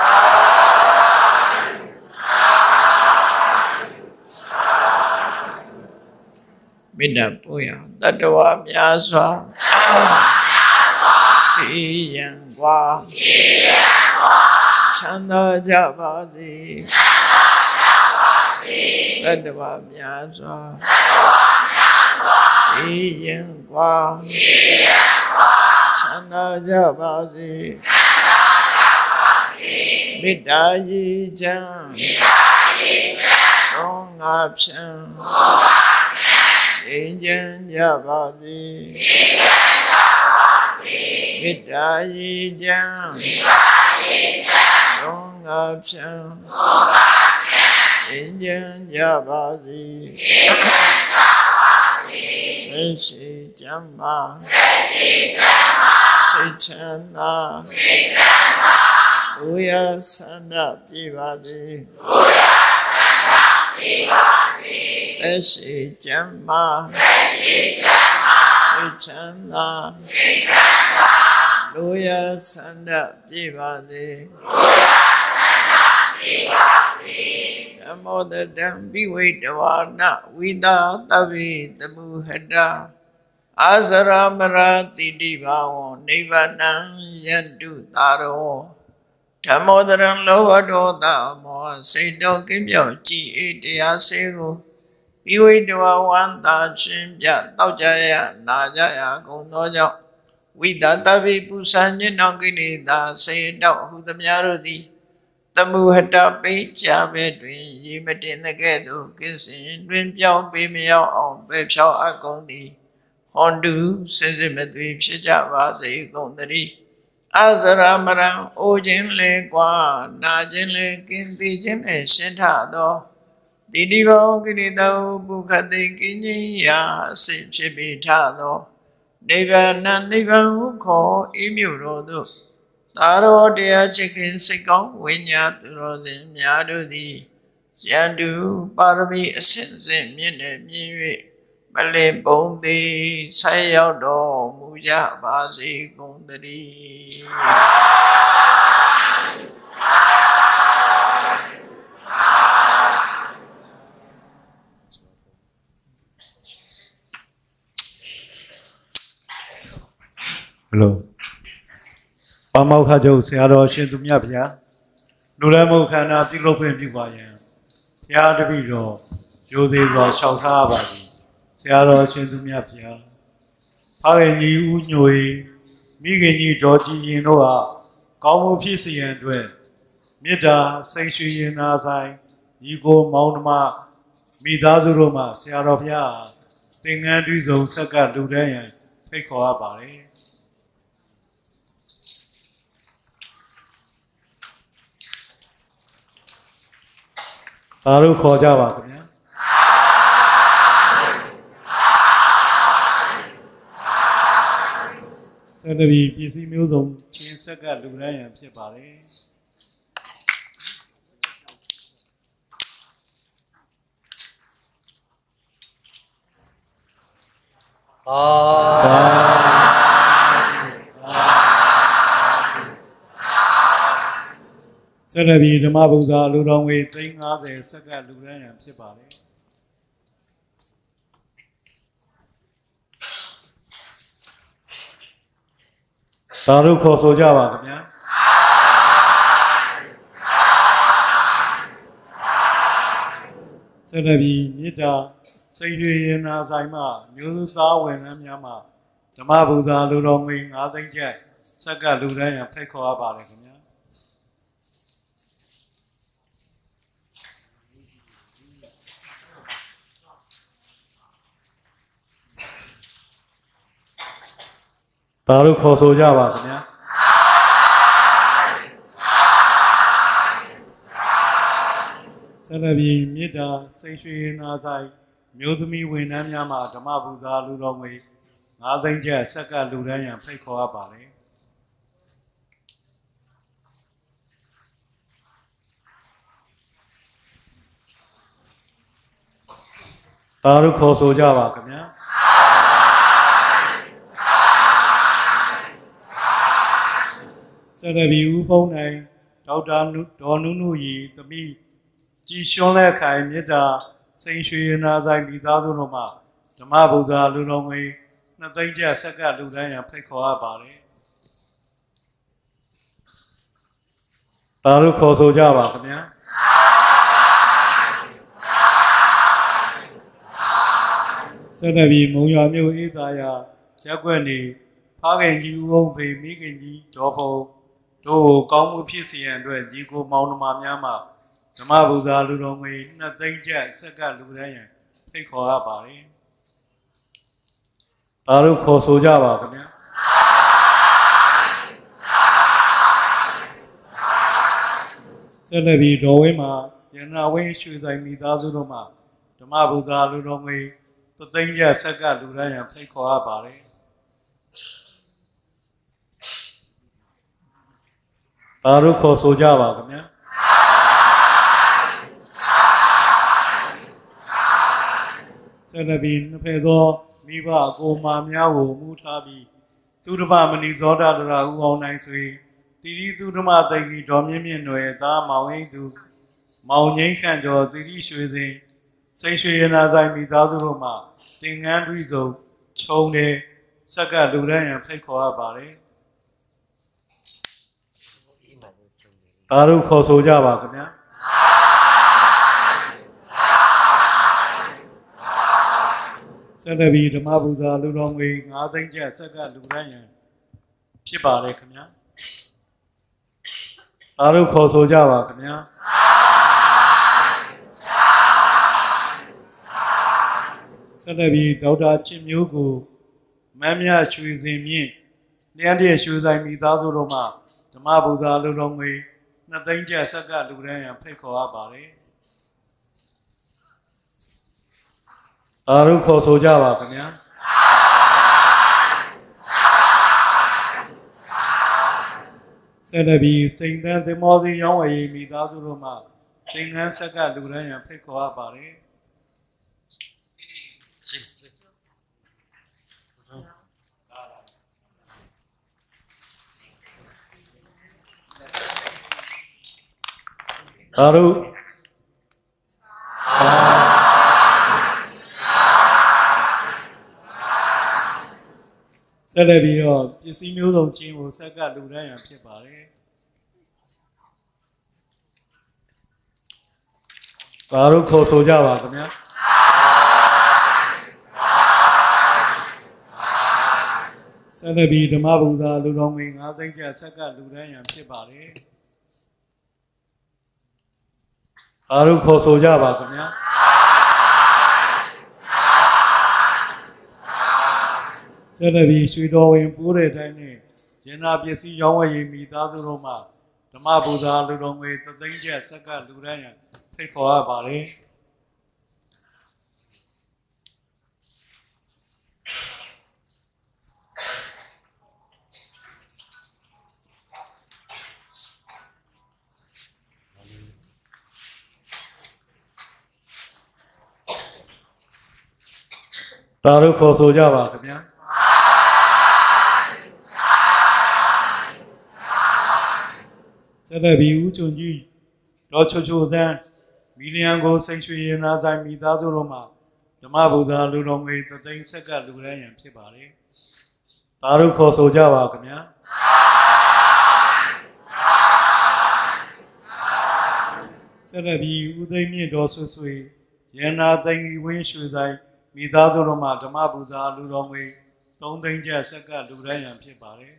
မေတ္တာပို့ရတတ္တဝါများစွာဒီယံကွာချမ်းသာကြပါစေတတ္တဝါများစွာဒီယံကွာချမ်းသာကြပါစေမေတ္တာရေချမ်းသောငါဖြံအင်းချမ်းကြပါစေမေတ္တာရေချမ်းသောငါဖြံအင်းချမ်းကြပါစေသက်ရှိကြမှာစိတ်ချမ်းသာဘုရားဆန္ဒပြပါစေသက်ရှိကြမှာစိတ်ချမ်းသာဘုရားဆန္ဒပြပါစေနမောတတံဘိဝိတဝါနဝိသာသဗ္ဗေတမုဟတအာဇရမရတိတိဘာဝံနိဗ္ဗာနံယန္တုသာရောဓမ္မောတရံလောဘဒေါသမောစိတ်တော်ကင်းပြောက်ကြည်အေးတရားစေကိုဘိဝိတဝါဝန္တာချင်းပြတောက်ကြရနာကြရကုန်သောကြောင့်ဝိသာသဗ္ဗေပူဇာညင်တော်ကိလေသာစေတောက်ဟုသမျှတို့သည် Tamuhata Pecha Bedwin, Yimatin the Ghetto, Kissing, Rim Piao, Bimio, Bepshao Agondi, Hondu, Sizimetri, Shijavasi, Gondari, Azaramara, Ojin Le Qua, Najin Le Kinti Jim, Shintado, Didivo, Ginido, Bukati Kinia, Sip Shibitado, Neva Naniva Uko, Imurodo. Taro dea chicken sikong winya turosin myadu di Siandu parami asinsin mine mire Male bondi sayao do muja basi kundari Hello. Pamaukajo, Seattle, Shintumia, Nuramo Kana, Pilopian Pivayan, Yada Vido, Jodi was Shauta Badi, Seattle, Shintumia, Pagani Unui, Migani, Georgie, Noah, Gomu Pisi and Dwell, Mida, Sanctuary in Azai, Ego, Maunama, Midazuroma, Seattle, Ya, Thing and Rizzo, Saka, Ludayan, take all about it. Taru Khoja Vakanya. Senavi P C Museum, Chin Saka, Luran, and Pipari. Senavi Damabuza, Ludong, we think as a Saka, Luran, and Pipari. Taru Khoja Vakanya. Senavi Mita, Sayu in Azaima, Yuza, and Yama, Damabuza, Ludong, wing, I think Jack, Saka, Luran, and take all about it. Taru Khoja Vakanya. Senavi Mita, Sayu in Azai, Mudumi, win and Yama, Damabuza, Ludong, wing, I think Jack, Saka, Luran, and take all about it. Taru Khoja Vakanya. Senavi Upone, Daudan, Donunu, the me, Gishole Kai, Mita, Sayu in Azai, Midazunoma, Damabuza, Ludong, nothing just Saka, Ludan, and take all about it. Taru Khoja Vakanya. Senavi Muya Mu Idaya, Jaguani, Pagan you won't pay me, Dopo, Do, Gomu Pisi and Red, Digo Maunama Yama, Damabuza Ludong, nothing jet, Saka Ludayan, take all about it. Taru Khoja Vakanya. Senavi Doema, Yana Way shoes I meet Azuroma, Damabuza Ludong. The thing yes, Saka Ludayan, take all about it. Taru Khoja Vakanya. Senavi Pedo, Niva, Go Mamia, Mutabi, Tudamani Zoda, who all nice way. Tiri Tudama, the Dominion, where Da Maui do Mauni can do the issue they say, and as I meet Azuroma, Ting and Rizzo, Chone, Saka Ludayan, take all about it. Taru Khoja Vakanya. Senavi Damabuza, Ludong, wing, I think yes, Saka Ludayan, Pipare Kanya. သာတို့ခေါ်ဆိုကြပါခင်ဗျာဆက်လက်ပြီးဒေါက်တာချစ်မျိုးကိုမမ်းမြရွှေစင်မြင့်လျှမ်းတဲ့ရွှေဆိုင်မိသားစုတို့မှဓမ္မဗုဒ္ဓလူတော်ငွေနှစ်သိန်းကျပ်ဆက်ကလူတန်းရန်ဖိတ်ခေါ်ရပါတယ်သာတို့ခေါ်ဆိုကြပါခင်ဗျာဆက်လက်ပြီးစိန်သန်းသင်္ဘောစီရောင်းဝယ်ရေးမိသားစုတို့မှသင်္ကန်းဆက်ကလူတန်းရန်ဖိတ်ခေါ်ရပါတယ်သာတို့ဆက်လက်ပြီးတော့ပစ္စည်းမျိုးစုံချင်းကိုဆက်ကလူတန်းရန်ဖြစ်ပါတယ်သာတို့ခေါ်ဆိုကြပါခင်ဗျာဆက်လက်ပြီးဓမ္မဗုဒ္ဓလူတော်ငွေ၅သိန်းကျပ်ဆက်ကလူတန်းရန်ဖြစ်ပါတယ်သာတို့ခေါ်ဆိုကြပါခင်ဗျာဆက်လက်ပြီးရွှေတော်ဝင်ပိုးတဲ့အတိုင်းနဲ့ရဏပစ္စည်းရောင်းဝယ်ရေးမိသားစုတို့မှဓမ္မဗုဒ္ဓလူတော်ငွေသသိန်းကျပ်ဆက်ကလူတန်းရန်ဖိတ်ခေါ်ရပါတယ်သာတို့ခေါ်ဆိုကြပါခင်ဗျာဆက်လက်ပြီးဦးကျွန်းကြီးဒေါ်ချိုချိုစန်းမီလီယံကိုစိတ်ရွှေရနာဆိုင်မိသားစုတို့မှဓမ္မဗုဒ္ဓလူတော်ငွေသသိန်းဆက်ကလူတန်းရန်ဖြစ်ပါတယ်သာတို့ခေါ်ဆိုကြပါခင်ဗျာဆက်လက်ပြီးဦးသိန်းမြင့်တော်ဆွဆွေရနာသိန်းဝင်းရွှေဆိုင်မိသားစုတို့မှဓမ္မဗုဒ္ဓလူတော်ငွေသုံးသိန်းကျပ်ဆက်ကလူတန်းရန်ဖြစ်ပါတယ်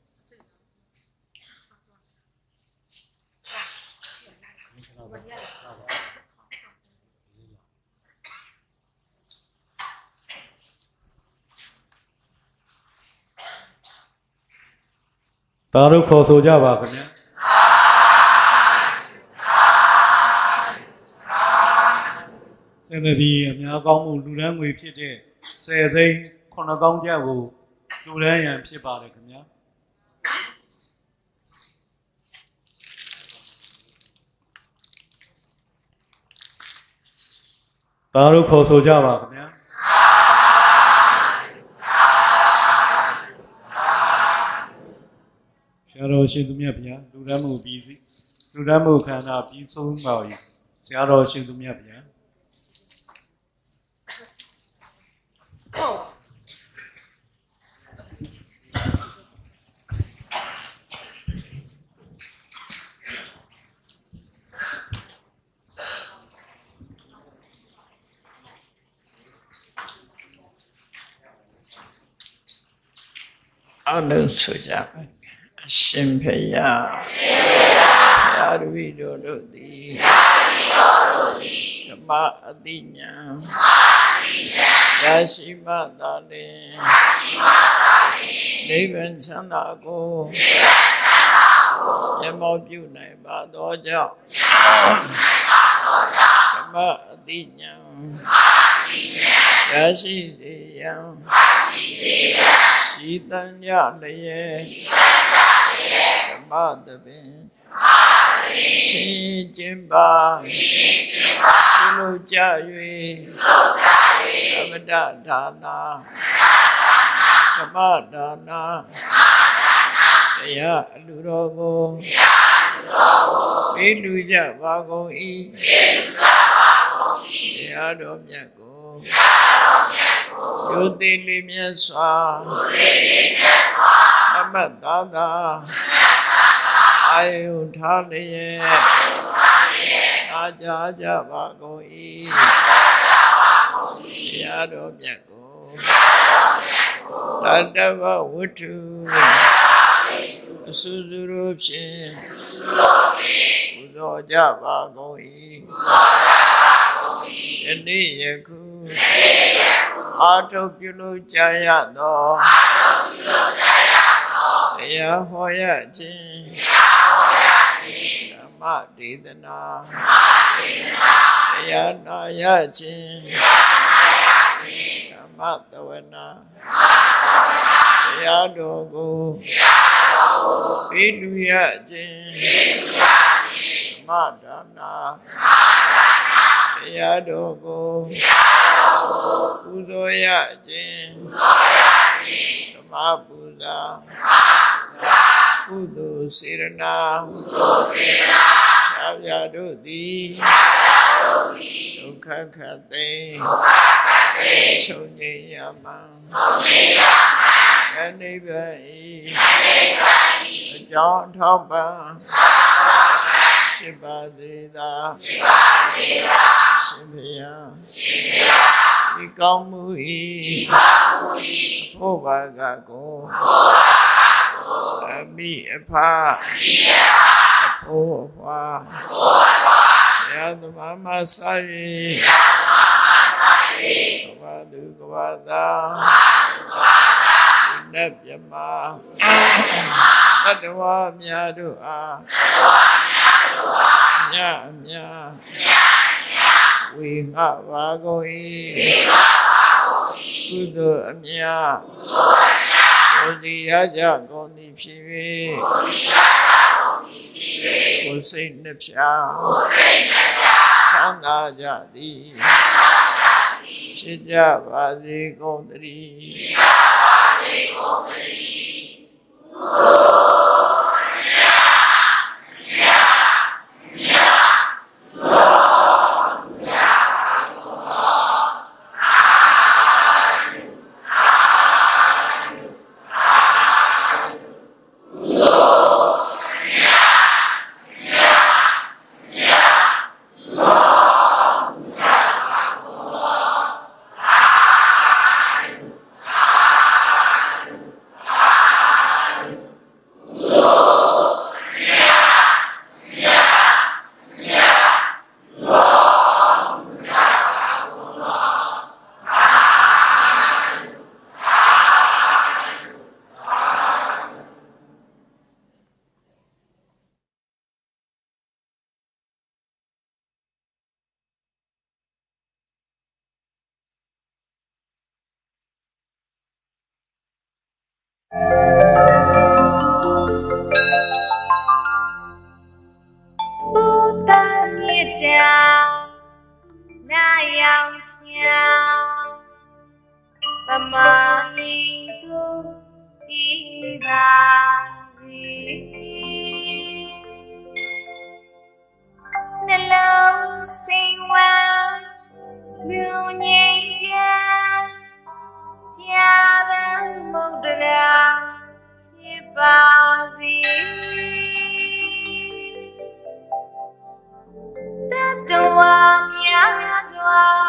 သာတို့ခေါ်ဆိုကြပါခင်ဗျာဆက်လက်ပြီးအများကောင်းမှုလူတန်းငွေဖြစ်တဲ့ဆယ်သိန်းခုနှစ်သောင်းကျပ်ကိုလူတန်းရန်ဖြစ်ပါတယ်ခင်ဗျာသာတို့ခေါ်ဆိုကြပါခင်ဗျာဆရာတော်ရှင်သူမြတ်ဗျာလူတန်းမှုပြီးစီလူတန်းမှုခန္ဓာပြီးဆုံးပါပြီဆရာတော်ရှင်သူမြတ်ဗျာအလုံးဆိုကြပါအရှင်ဖယားအရှင်ဖယားဘုရားတပည့်တော်တို့သည်ဘုရားတပည့်တော်တို့သည်ဓမ္မအသိဉာဏ်ဓမ္မအသိဉာဏ်ရရှိမှသာလျှင်ရရှိမှသာလျှင်နိဗ္ဗာန်ချမ်းသာကိုနိဗ္ဗာန်ချမ်းသာကိုမျက်မှောက်ပြုနိုင်ပါသောကြောင့်မျက်မှောက်ပြုနိုင်ပါသောကြောင့်ဓမ္မအသိဉာဏ်ဓမ္မအသိဉာဏ်ရရှိစေရန်ရရှိစေရန်ရှိတန်ရလျက်ရှိတန်ရလျက်ဓမ္မသဘင်ဓမ္မသဘင်ရှင်ကျင်ပါရှင်ကျင်ပါပြုလုပ်ကြ၍ပြုလုပ်ကြ၍သမတဒါနာသမတဒါနာဓမ္မဒါနာတရားအလူတော်ကိုတရားအလူတော်ကိုပေးလူကြပါကုန်၏ပေးလူကြပါကုန်၏တရားတော်မြတ်ကိုတရားတော်မြတ်ကိုယုတိလေးမြတ်စွာယုတိလေးမြတ်စွာမမတ်သာသာမမတ်သာသာအာယုထားလျက်အာယုထားလျက်အာကြကြပါကုန်၏အာကြကြပါကုန်၏တရားတော်မြတ်ကိုတရားတော်မြတ်ကိုတတ္တဝဝတ္ထုတတ္တဝဝတ္ထုအဆူဆူတို့ဖြင့်ပူဇော်ကြပါကုန်၏ယနေ့ယခုအာထုပြုလို့ကြရသောတရားဟောရခြင်းဓမ္မဒေသနာတရားနာရခြင်းဓမ္မသဝနာတရားတော်ကိုပိတုရခြင်းဓမ္မဒါနာတရားတော်ကိုပူဇော်ရခြင်းဓမ္မပူဇာကုသိုလ်စေရနာဖြာဖြာတို့သည်ဒုက္ခခတ်သိချုပ်ငြိမ်းရမှန်အနိဗ္ဗာန်၏အကြောင်းထောက်ပံ့ဖြစ်ပါစေသာရှင်ဘုရားဒီကောင်းမှု၏ဘုရားကကိုအမိအဖအဖိုးအဖွာဆရာသမားမဆိုင်ကဘာသူကဘာသာနတ်မြမတတဝများတို့အားညအမြဝေငှပါကုန်၏ကုသိုလ်အမြဘုရားရကြကုန်သည်ဖြစ်၍ကိုယ်စိတ်နှပြချမ်းသာကြသည်ဖြစ်ကြပါစေကုန်သတတတဝါများစွာ